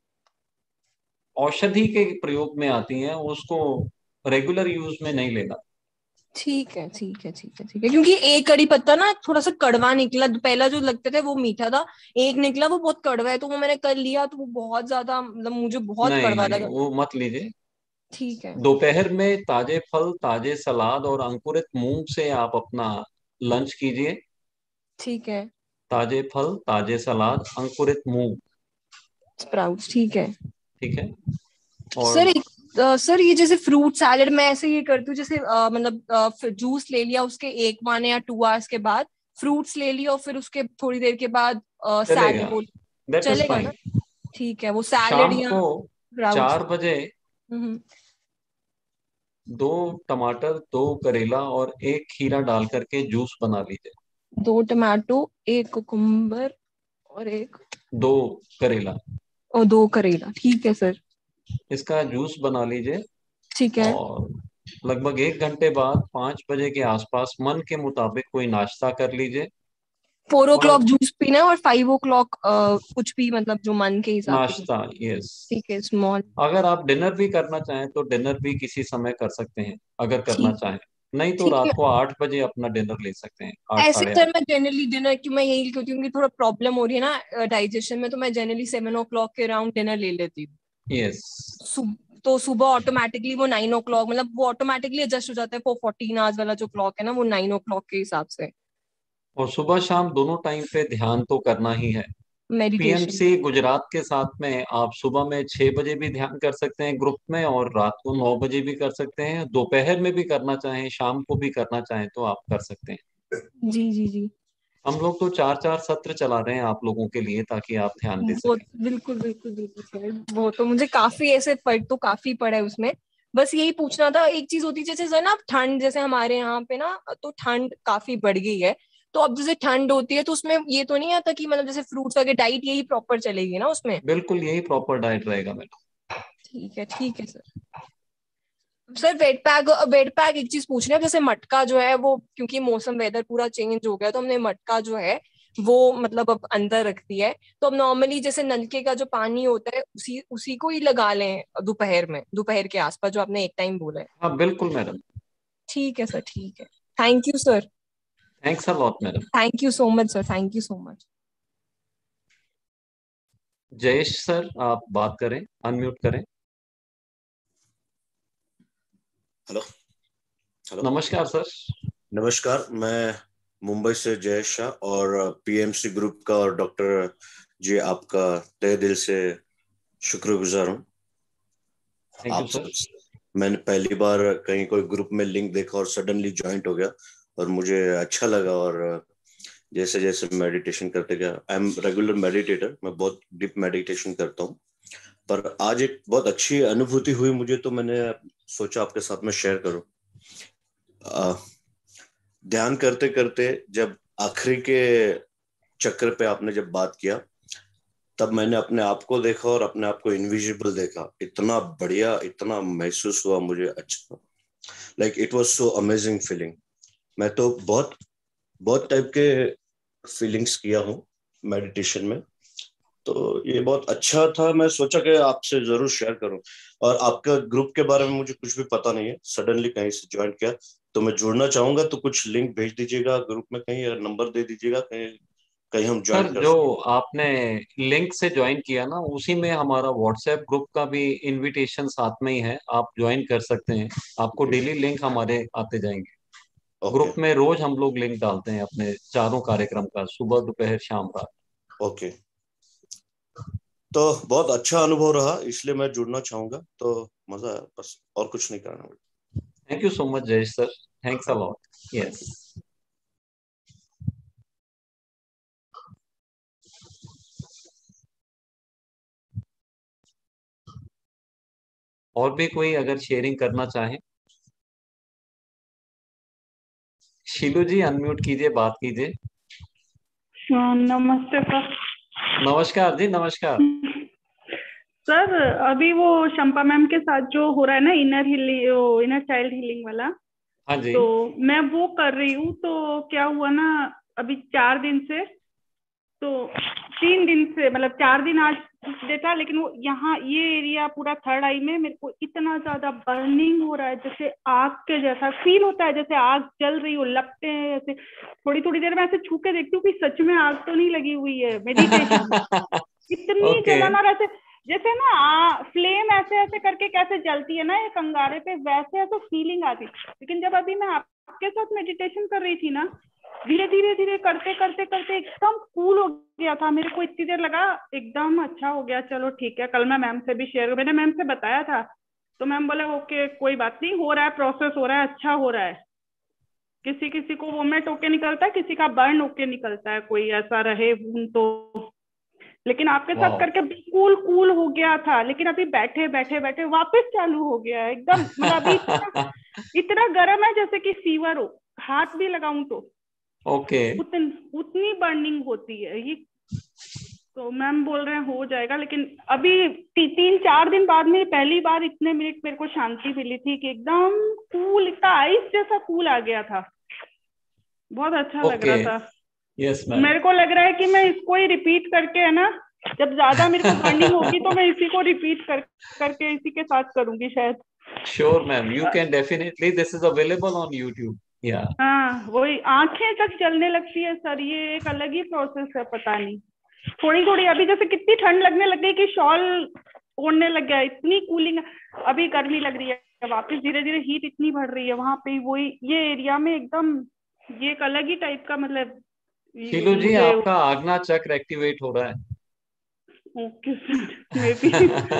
औषधि के प्रयोग में आती हैं, उसको रेगुलर यूज में नहीं लेना। ठीक है ठीक है ठीक है ठीक है, क्योंकि एक कड़ी पत्ता ना थोड़ा सा कड़वा निकला, पहला जो लगते थे वो मीठा था, एक निकला वो बहुत कड़वा है, तो वो मैंने कर लिया तो वो बहुत ज्यादा, मतलब मुझे बहुत नहीं कड़वा नहीं, लगा। वो मत लीजिए। ठीक है दोपहर में ताजे फल, ताजे सलाद और अंकुरित मूंग से आप अपना लंच कीजिए। ठीक है। ताजे फल, ताजे सलाद, अंकुरित मूंग। स्प्राउट्स, ठीक है। ठीक है। सर और एक अ, सर ये जैसे फ्रूट सैलेड मैं ऐसे ये करती हूँ, जैसे अ, मतलब जूस ले लिया, उसके एक वन या टू आवर्स के बाद फ्रूट्स ले लिया, और फिर उसके थोड़ी देर के बाद चलेगा, सैलेड वो दैट इज चलेगा फाइन। ना? ठीक है, वो सैलेड शाम या को स्प्राउट्स। चार बजे हम्म। दो टमाटर, दो करेला और एक खीरा डाल करके जूस बना लीजिए। दो टमाटो, एक कुकुम्बर, और एक दो करेला, और दो करेला, ठीक है सर। इसका जूस बना लीजिए। ठीक है। और लगभग एक घंटे बाद पाँच बजे के आसपास मन के मुताबिक कोई नाश्ता कर लीजिए। फोर ओ और क्लॉक जूस पीना है, और फाइव ओ क्लॉक कुछ भी, मतलब जो मन के हिसाब से कुछ। नाश्ता, यस। ठीक है, स्मॉल। अगर आप डिनर भी करना चाहें तो डिनर भी किसी समय कर सकते हैं, अगर करना ठीक है चाहें। नहीं तो ठीक रात है। को आठ बजे अपना डिनर ले सकते हैं, आठ ऐसे साढ़े सर आठ मैं जनरली डिनर की मैं यही क्योंकि उनकी थोड़ा प्रॉब्लम हो रही है ना डाइजेशन में, तो मैं जनरली सेवन ओ क्लॉक के अराउंड डिनर ले लेती हूँ। यस। सुब- तो सुबह ऑटोमेटिकली वो नाइन ओ क्लॉक, मतलब वो ऑटोमेटिकली एडजस्ट हो जाता है, वो फोर्टीन आवर्स वाला जो क्लॉक है ना, वो नाइन ओ क्लॉक के हिसाब से। और सुबह शाम दोनों टाइम पे ध्यान तो करना ही है। मेडिटेशन। पीएमसी गुजरात के साथ में आप सुबह में छह बजे भी ध्यान कर सकते हैं ग्रुप में, और रात को नौ बजे भी कर सकते हैं। दोपहर में भी करना चाहें, शाम को भी करना चाहें तो आप कर सकते हैं। जी जी जी। हम लोग तो चार चार सत्र चला रहे हैं आप लोगों के लिए, ताकि आप ध्यान दे वो सकें। बिल्कुल बिल्कुल बिल्कुल सर, वो तो मुझे काफी ऐसे फर्क तो काफी पड़ा है उसमें। बस यही पूछना था, एक चीज होती है जैसे सर ना ठंड, जैसे हमारे यहाँ पे ना तो ठंड काफी बढ़ गई है, तो अब जैसे ठंड होती है तो उसमें ये तो नहीं आता कि मतलब जैसे फ्रूट्स वगैरह, डाइट यही प्रॉपर चलेगी ना उसमें? बिल्कुल यही प्रॉपर डाइट रहेगा मैडम। ठीक है ठीक है sir. Sir wet pack, wet pack एक चीज पूछ रहे हैं, जैसे मटका जो है वो, क्योंकि मौसम वेदर पूरा चेंज हो गया, तो हमने मटका जो है वो मतलब अब अंदर रख दिया है, तो अब नॉर्मली जैसे नलके का जो पानी होता है उसी उसी को ही लगा लें दोपहर में, दोपहर के आसपास जो आपने एक टाइम बोला है? हाँ बिल्कुल मैडम। ठीक है सर ठीक है। Thank you sir. Thanks a lot madam. Thank you so much sir, thank you so much. Jayesh sir, आप बात करें, अनम्यूट करें। हेलो। हेलो। नमस्कार सर। नमस्कार, मैं मुंबई से जयेश शाह और पीएमसी ग्रुप का और डॉक्टर जी आपका तहे दिल से शुक्रगुजार हूँ। थैंक यू आप सर। सब, मैंने पहली बार कहीं कोई ग्रुप में लिंक देखा और सडनली ज्वाइंट हो गया और मुझे अच्छा लगा। और जैसे जैसे मेडिटेशन करते गया, आई एम रेगुलर मेडिटेटर, मैं बहुत डीप मेडिटेशन करता हूँ, पर आज एक बहुत अच्छी अनुभूति हुई मुझे, तो मैंने सोचा आपके साथ में शेयर करूँ। ध्यान करते करते जब आखिरी के चक्र पे आपने जब बात किया, तब मैंने अपने आप को देखा और अपने आप को इनविजिबल देखा। इतना बढ़िया, इतना महसूस हुआ मुझे अच्छा, like it was so amazing feeling. मैं तो बहुत बहुत टाइप के फीलिंग्स किया हूँ मेडिटेशन में, तो ये बहुत अच्छा था। मैं सोचा कि आपसे जरूर शेयर करूं। और आपका ग्रुप के बारे में मुझे कुछ भी पता नहीं है, सडनली कहीं से ज्वाइन किया, तो मैं जुड़ना चाहूंगा, तो कुछ लिंक भेज दीजिएगा ग्रुप में कहीं, या नंबर दे दीजिएगा कहीं, कहीं हम ज्वाइन सर कर जो सकें। आपने लिंक से ज्वाइन किया ना, उसी में हमारा व्हाट्सएप ग्रुप का भी इनविटेशन साथ में ही है, आप ज्वाइन कर सकते हैं। आपको डेली लिंक हमारे आते जाएंगे। ओके। ग्रुप में रोज हम लोग लिंक डालते हैं अपने चारों कार्यक्रम का, सुबह दोपहर शाम रात। ओके। तो बहुत अच्छा अनुभव रहा, इसलिए मैं जुड़ना चाहूंगा। तो मजा आया, बस और कुछ नहीं करना। Thank you so much Jayesh sir, thanks a lot. Yes, और भी कोई अगर शेयरिंग करना चाहे? शीलू जी अनम्यूट कीजिए, बात कीजिए। नमस्ते सर। नमस्कार जी, नमस्कार। सर अभी वो शंपा मैम के साथ जो हो रहा है ना, inner healing, inner child healing वाला, हाँ जी। तो मैं वो कर रही हूँ। तो क्या हुआ ना, अभी चार दिन से, तो तीन दिन से, मतलब चार दिन आज डेटा, लेकिन वो यहाँ ये एरिया पूरा थर्ड आई में मेरे को इतना ज्यादा बर्निंग हो रहा है, जैसे आग के जैसा फील होता है, जैसे आग जल रही हो, लपटे हैं ऐसे। थोड़ी थोड़ी देर में ऐसे छू के देखती हूँ कि सच में आग तो नहीं लगी हुई है। मेडिटेशन इतनी ओके। जलन, और ऐसे जैसे ना आ, फ्लेम ऐसे ऐसे करके कैसे जलती है ना एक अंगारे पे, वैसे ऐसे फीलिंग आती। लेकिन जब अभी मैं आपके साथ मेडिटेशन कर रही थी ना, धीरे धीरे धीरे करते करते करते एकदम कूल हो गया था। मेरे को इतनी देर लगा, एकदम अच्छा हो गया। चलो ठीक है, कल मैं मैम से भी शेयर, मैंने मैम से बताया था, तो मैम बोले ओके कोई बात नहीं, हो रहा है, प्रोसेस हो रहा है, अच्छा हो रहा है। किसी किसी को वोमेट होके निकलता है, किसी का बर्न होके निकलता है, कोई ऐसा रहे तो। लेकिन आपके साथ वाह, करके बिल्कुल कूल हो गया था, लेकिन अभी बैठे बैठे बैठे वापस चालू हो गया है एकदम। मतलब अभी इतना इतना गर्म है जैसे कि फीवर हो, हाथ भी लगाऊं तो ओके। उतन, उतनी बर्निंग होती है ये। तो मैम बोल रहे हैं हो जाएगा, लेकिन अभी ती, तीन चार दिन बाद में पहली बार इतने मिनट मेरे को शांति मिली थी कि एकदम कूल, इतना आइस जैसा कूल आ गया था। बहुत अच्छा लग ओके। रहा था। Yes ma'am. मेरे को लग रहा है कि मैं इसको ही रिपीट करके, है ना, जब ज्यादा मेरे को बर्निंग होगी तो मैं इसी को रिपीट कर करके इसी के साथ करूंगी शायद। Sure ma'am, you can definitely, this is available on YouTube. या हाँ वही, आंखें तक जलने लगती है सर, ये एक अलग ही प्रोसेस है, पता नहीं। थोड़ी थोड़ी अभी जैसे कितनी ठंड लगने लग गई कि शॉल ओढ़ने लग गया, इतनी कूलिंग। अभी गर्मी लग रही है वापस, धीरे धीरे हीट इतनी बढ़ रही है वहां पे, वही ये एरिया में एकदम, ये एक अलग ही टाइप का, मतलब शीलू जी मुझे। आपका आज्ञा चक्र एक्टिवेट हो रहा है। ओके सर, मे बी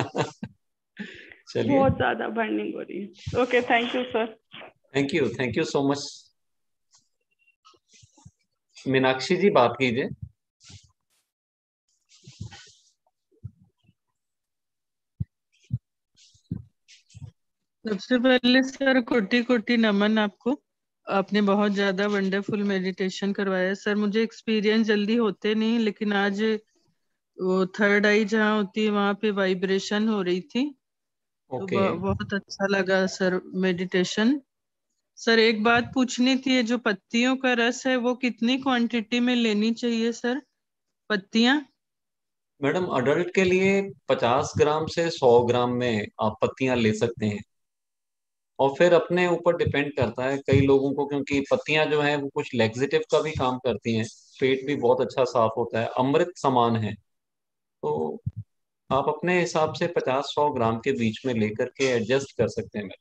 चलिए, बहुत ज्यादा बर्निंग हो रही है। Okay, thank you sir. Thank you, thank you so much. Meenakshi ji बात कीजिए। सबसे पहले सर कोटि कोटि नमन आपको। आपने बहुत ज्यादा वंडरफुल मेडिटेशन करवाया सर। मुझे एक्सपीरियंस जल्दी होते नहीं, लेकिन आज वो थर्ड आई जहाँ होती है वहां पे वाइब्रेशन हो रही थी, तो ओके ब- बहुत अच्छा लगा सर मेडिटेशन। सर एक बात पूछनी थी, ये जो पत्तियों का रस है वो कितनी क्वांटिटी में लेनी चाहिए सर, पत्तियां? मैडम, अडल्ट के लिए पचास ग्राम से सौ ग्राम में आप पत्तियां ले सकते हैं। और फिर अपने ऊपर डिपेंड करता है, कई लोगों को, क्योंकि पत्तियां जो हैं वो कुछ लेक्सेटिव का भी काम करती हैं, पेट भी बहुत अच्छा साफ होता है, अमृत समान है। तो आप अपने हिसाब से पचास सौ ग्राम के बीच में लेकर के एडजस्ट कर सकते हैं।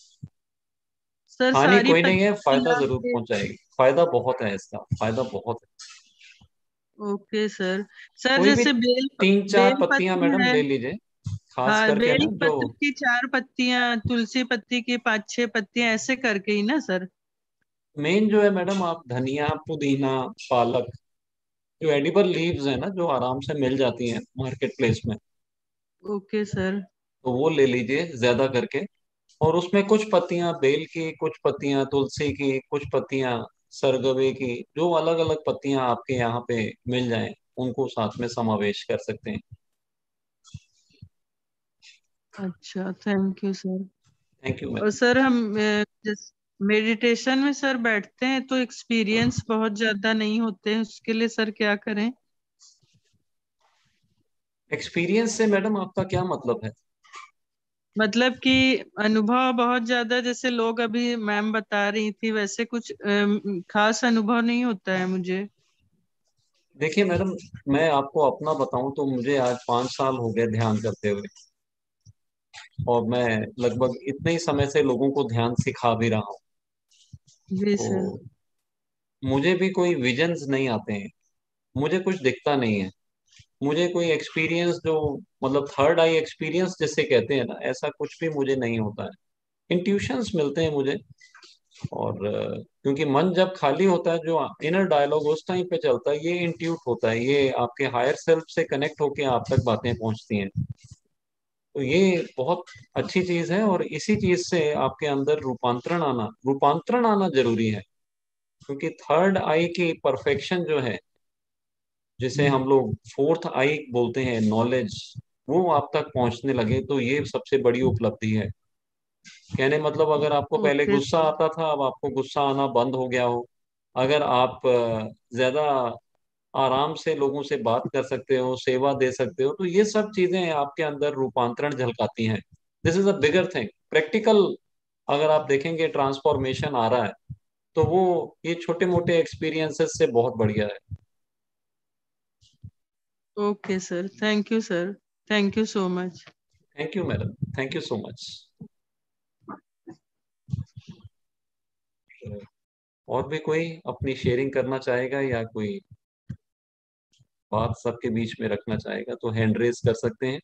सर हानि सारी कोई नहीं है, पत्तियां फायदा मिला जरूर के? पहुंचाएगी, फायदा बहुत है इसका, फायदा बहुत है। Okay sir. सर कोई भी जैसे बेल तीन चार बेल पत्तियां पत्र मैडम है, ले लीजिए, खास हाँ करके बेल ना जो। पत्र की चार पत्तियां, तुलसी पत्ती की पांच छह पत्तियां, ऐसे करके ही ना सर? मेन जो है मैडम, आप धनिया, पुदीना, पालक, जो एडिबल लीव्स है ना, जो आराम से मिल जाती हैं मार्केट प्लेस में, ओके सर। तो वो ले लीजिए ज्यादा करके। और उसमें कुछ पत्तियां बेल की, कुछ पत्तियां तुलसी की, कुछ पत्तियां सरगवे की, जो अलग अलग पत्तियां आपके यहाँ पे मिल जाएं, उनको साथ में समावेश कर सकते हैं। अच्छा, thank you sir. Thank you और मैम। सर हम मेडिटेशन में सर बैठते हैं तो एक्सपीरियंस बहुत ज्यादा नहीं होते हैं, उसके लिए सर क्या करें? एक्सपीरियंस से मैडम आपका क्या मतलब है? मतलब कि अनुभव बहुत ज्यादा, जैसे लोग अभी मैम बता रही थी वैसे कुछ अम, खास अनुभव नहीं होता है मुझे। देखिए मैडम, मैं आपको अपना बताऊं तो मुझे आज पाँच साल हो गए ध्यान करते हुए, और मैं लगभग इतने ही समय से लोगों को ध्यान सिखा भी रहा हूँ। जी सर। तो मुझे भी कोई विजन्स नहीं आते हैं, मुझे कुछ दिखता नहीं है। मुझे कोई एक्सपीरियंस जो मतलब थर्ड आई एक्सपीरियंस जिसे कहते हैं ना, ऐसा कुछ भी मुझे नहीं होता है। इंट्यूशंस मिलते हैं मुझे, और अ, क्योंकि मन जब खाली होता है, जो इनर डायलॉग उस टाइम पे चलता है, ये इंट्यूट होता है, ये आपके हायर सेल्फ से कनेक्ट होके आप तक बातें पहुंचती हैं। तो ये बहुत अच्छी चीज है, और इसी चीज से आपके अंदर रूपांतरण आना रूपांतरण आना जरूरी है। क्योंकि थर्ड आई की परफेक्शन जो है, जिसे हम लोग फोर्थ आई बोलते हैं, नॉलेज, वो आप तक पहुंचने लगे, तो ये सबसे बड़ी उपलब्धि है। कहने मतलब, अगर आपको पहले ओके गुस्सा सर। आता था, अब आपको गुस्सा आना बंद हो गया हो, अगर आप अ, ज्यादा आराम से लोगों से बात कर सकते हो, सेवा दे सकते हो, तो ये सब चीजें आपके अंदर रूपांतरण झलकाती हैं। This is a bigger thing, practical. अगर आप देखेंगे ट्रांसफॉर्मेशन आ रहा है, तो वो ये छोटे मोटे एक्सपीरियंसेस से बहुत बढ़िया है। Okay sir, thank you sir, thank you so much. Thank you madam, thank you so much. और भी कोई अपनी शेयरिंग करना चाहेगा, या कोई बात सबके बीच में रखना चाहेगा, तो हैंड रेज कर सकते हैं।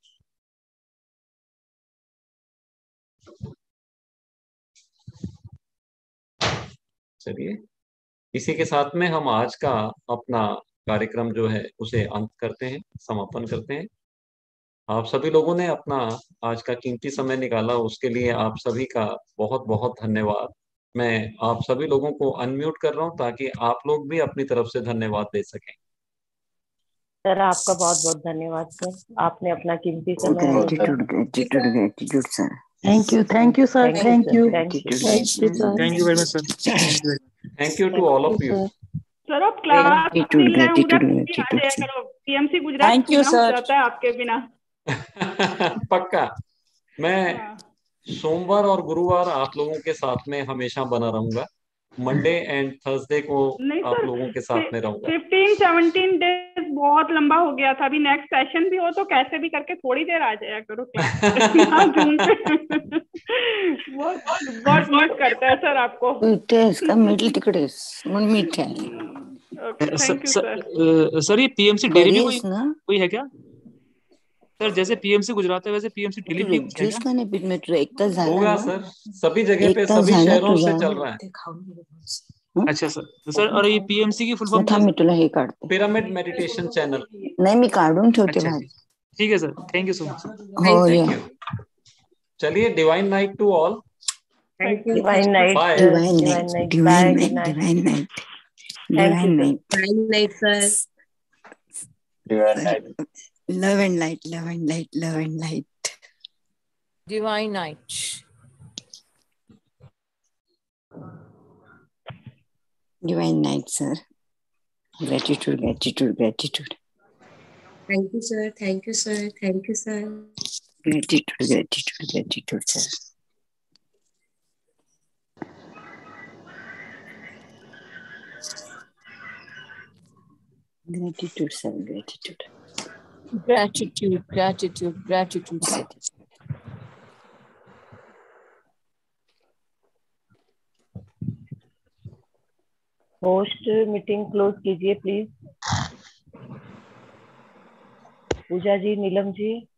चलिए, इसी के साथ में हम आज का अपना कार्यक्रम जो है उसे अंत करते हैं, समापन करते हैं। आप सभी लोगों ने अपना आज का कीमती समय निकाला, उसके लिए आप सभी का बहुत बहुत धन्यवाद। मैं आप सभी लोगों को अनम्यूट कर रहा हूं, ताकि आप लोग भी अपनी तरफ से धन्यवाद दे सकें। सर आपका बहुत बहुत धन्यवाद सर, आपने अपना कीमती समय हमें दिया। Gratitude, gratitude, gratitude, sir. Thank you, thank you, sir. Thank you Thank sir, you. Thank you Gratitude, Thank you, sir. thank you very much, sir. Thank you very much. Thank you to all of Thank you, you. sir. Sir अब क्लास Gratitude, मिल रहा है, उधर gratitude, भी आ gratitude, जाया sir. करो। पीएमसी गुजरात Thank you, पीना हो sir. जाता है आपके बिना। पक्का। मैं हाँ। सोमवार और गुरुवार आप लोगों के साथ में हमेशा बना रहूंगा। मंडे एंड थर्सडे को नहीं आप सर, लोगों के साथ में रहूंगा। फिफ्टीन सेवनटीन डेज बहुत लंबा हो गया था। अभी नेक्स्ट सेशन भी हो तो कैसे भी करके थोड़ी देर आ जाया करो क्लास पे। यहाँ जून पे बहुत बहुत मिस करता है सर आपको। Utes का मिडिल टिकडेस मन मीठ है। Okay, thank you sir, sir. Sir ये पीएमसी डेली भी कोई बरीज ना कोई है क्या सर? जैसे पीएमसी गुजरात है, वैसे पीएमसी डेली तू भी एक है ज्यूस क्या? का ने बीट में तू एक तास झाला होगा ना सर, सभी जगह एक पे तास सभी झाला शहरों से तुझा चल रहा है। अच्छा सर। सर और ये पीएमसी की फुल फॉर्म क्या थांब है मी सर? तुला हे काढते पिरामिड मेडिटेशन चैनल। नाही मी काढून ठेवते अच्छा भाजी ठीक है sir, thank you so much. हो थैंक या यू। चलिए, divine night to all. Thank you divine night bye. Sir, divine divine night night, divine bye, good night night, divine night thank you divine sir. Night Divine night. Love and light love and light love and light Divine night. Divine night sir gratitude gratitude gratitude Thank you, sir. Thank you, sir. Thank you, sir. Gratitude gratitude gratitude sir gratitude sir gratitude Gratitude, gratitude, gratitude, sir. Host meeting close कीजिए प्लीज। पूजा जी, नीलम जी।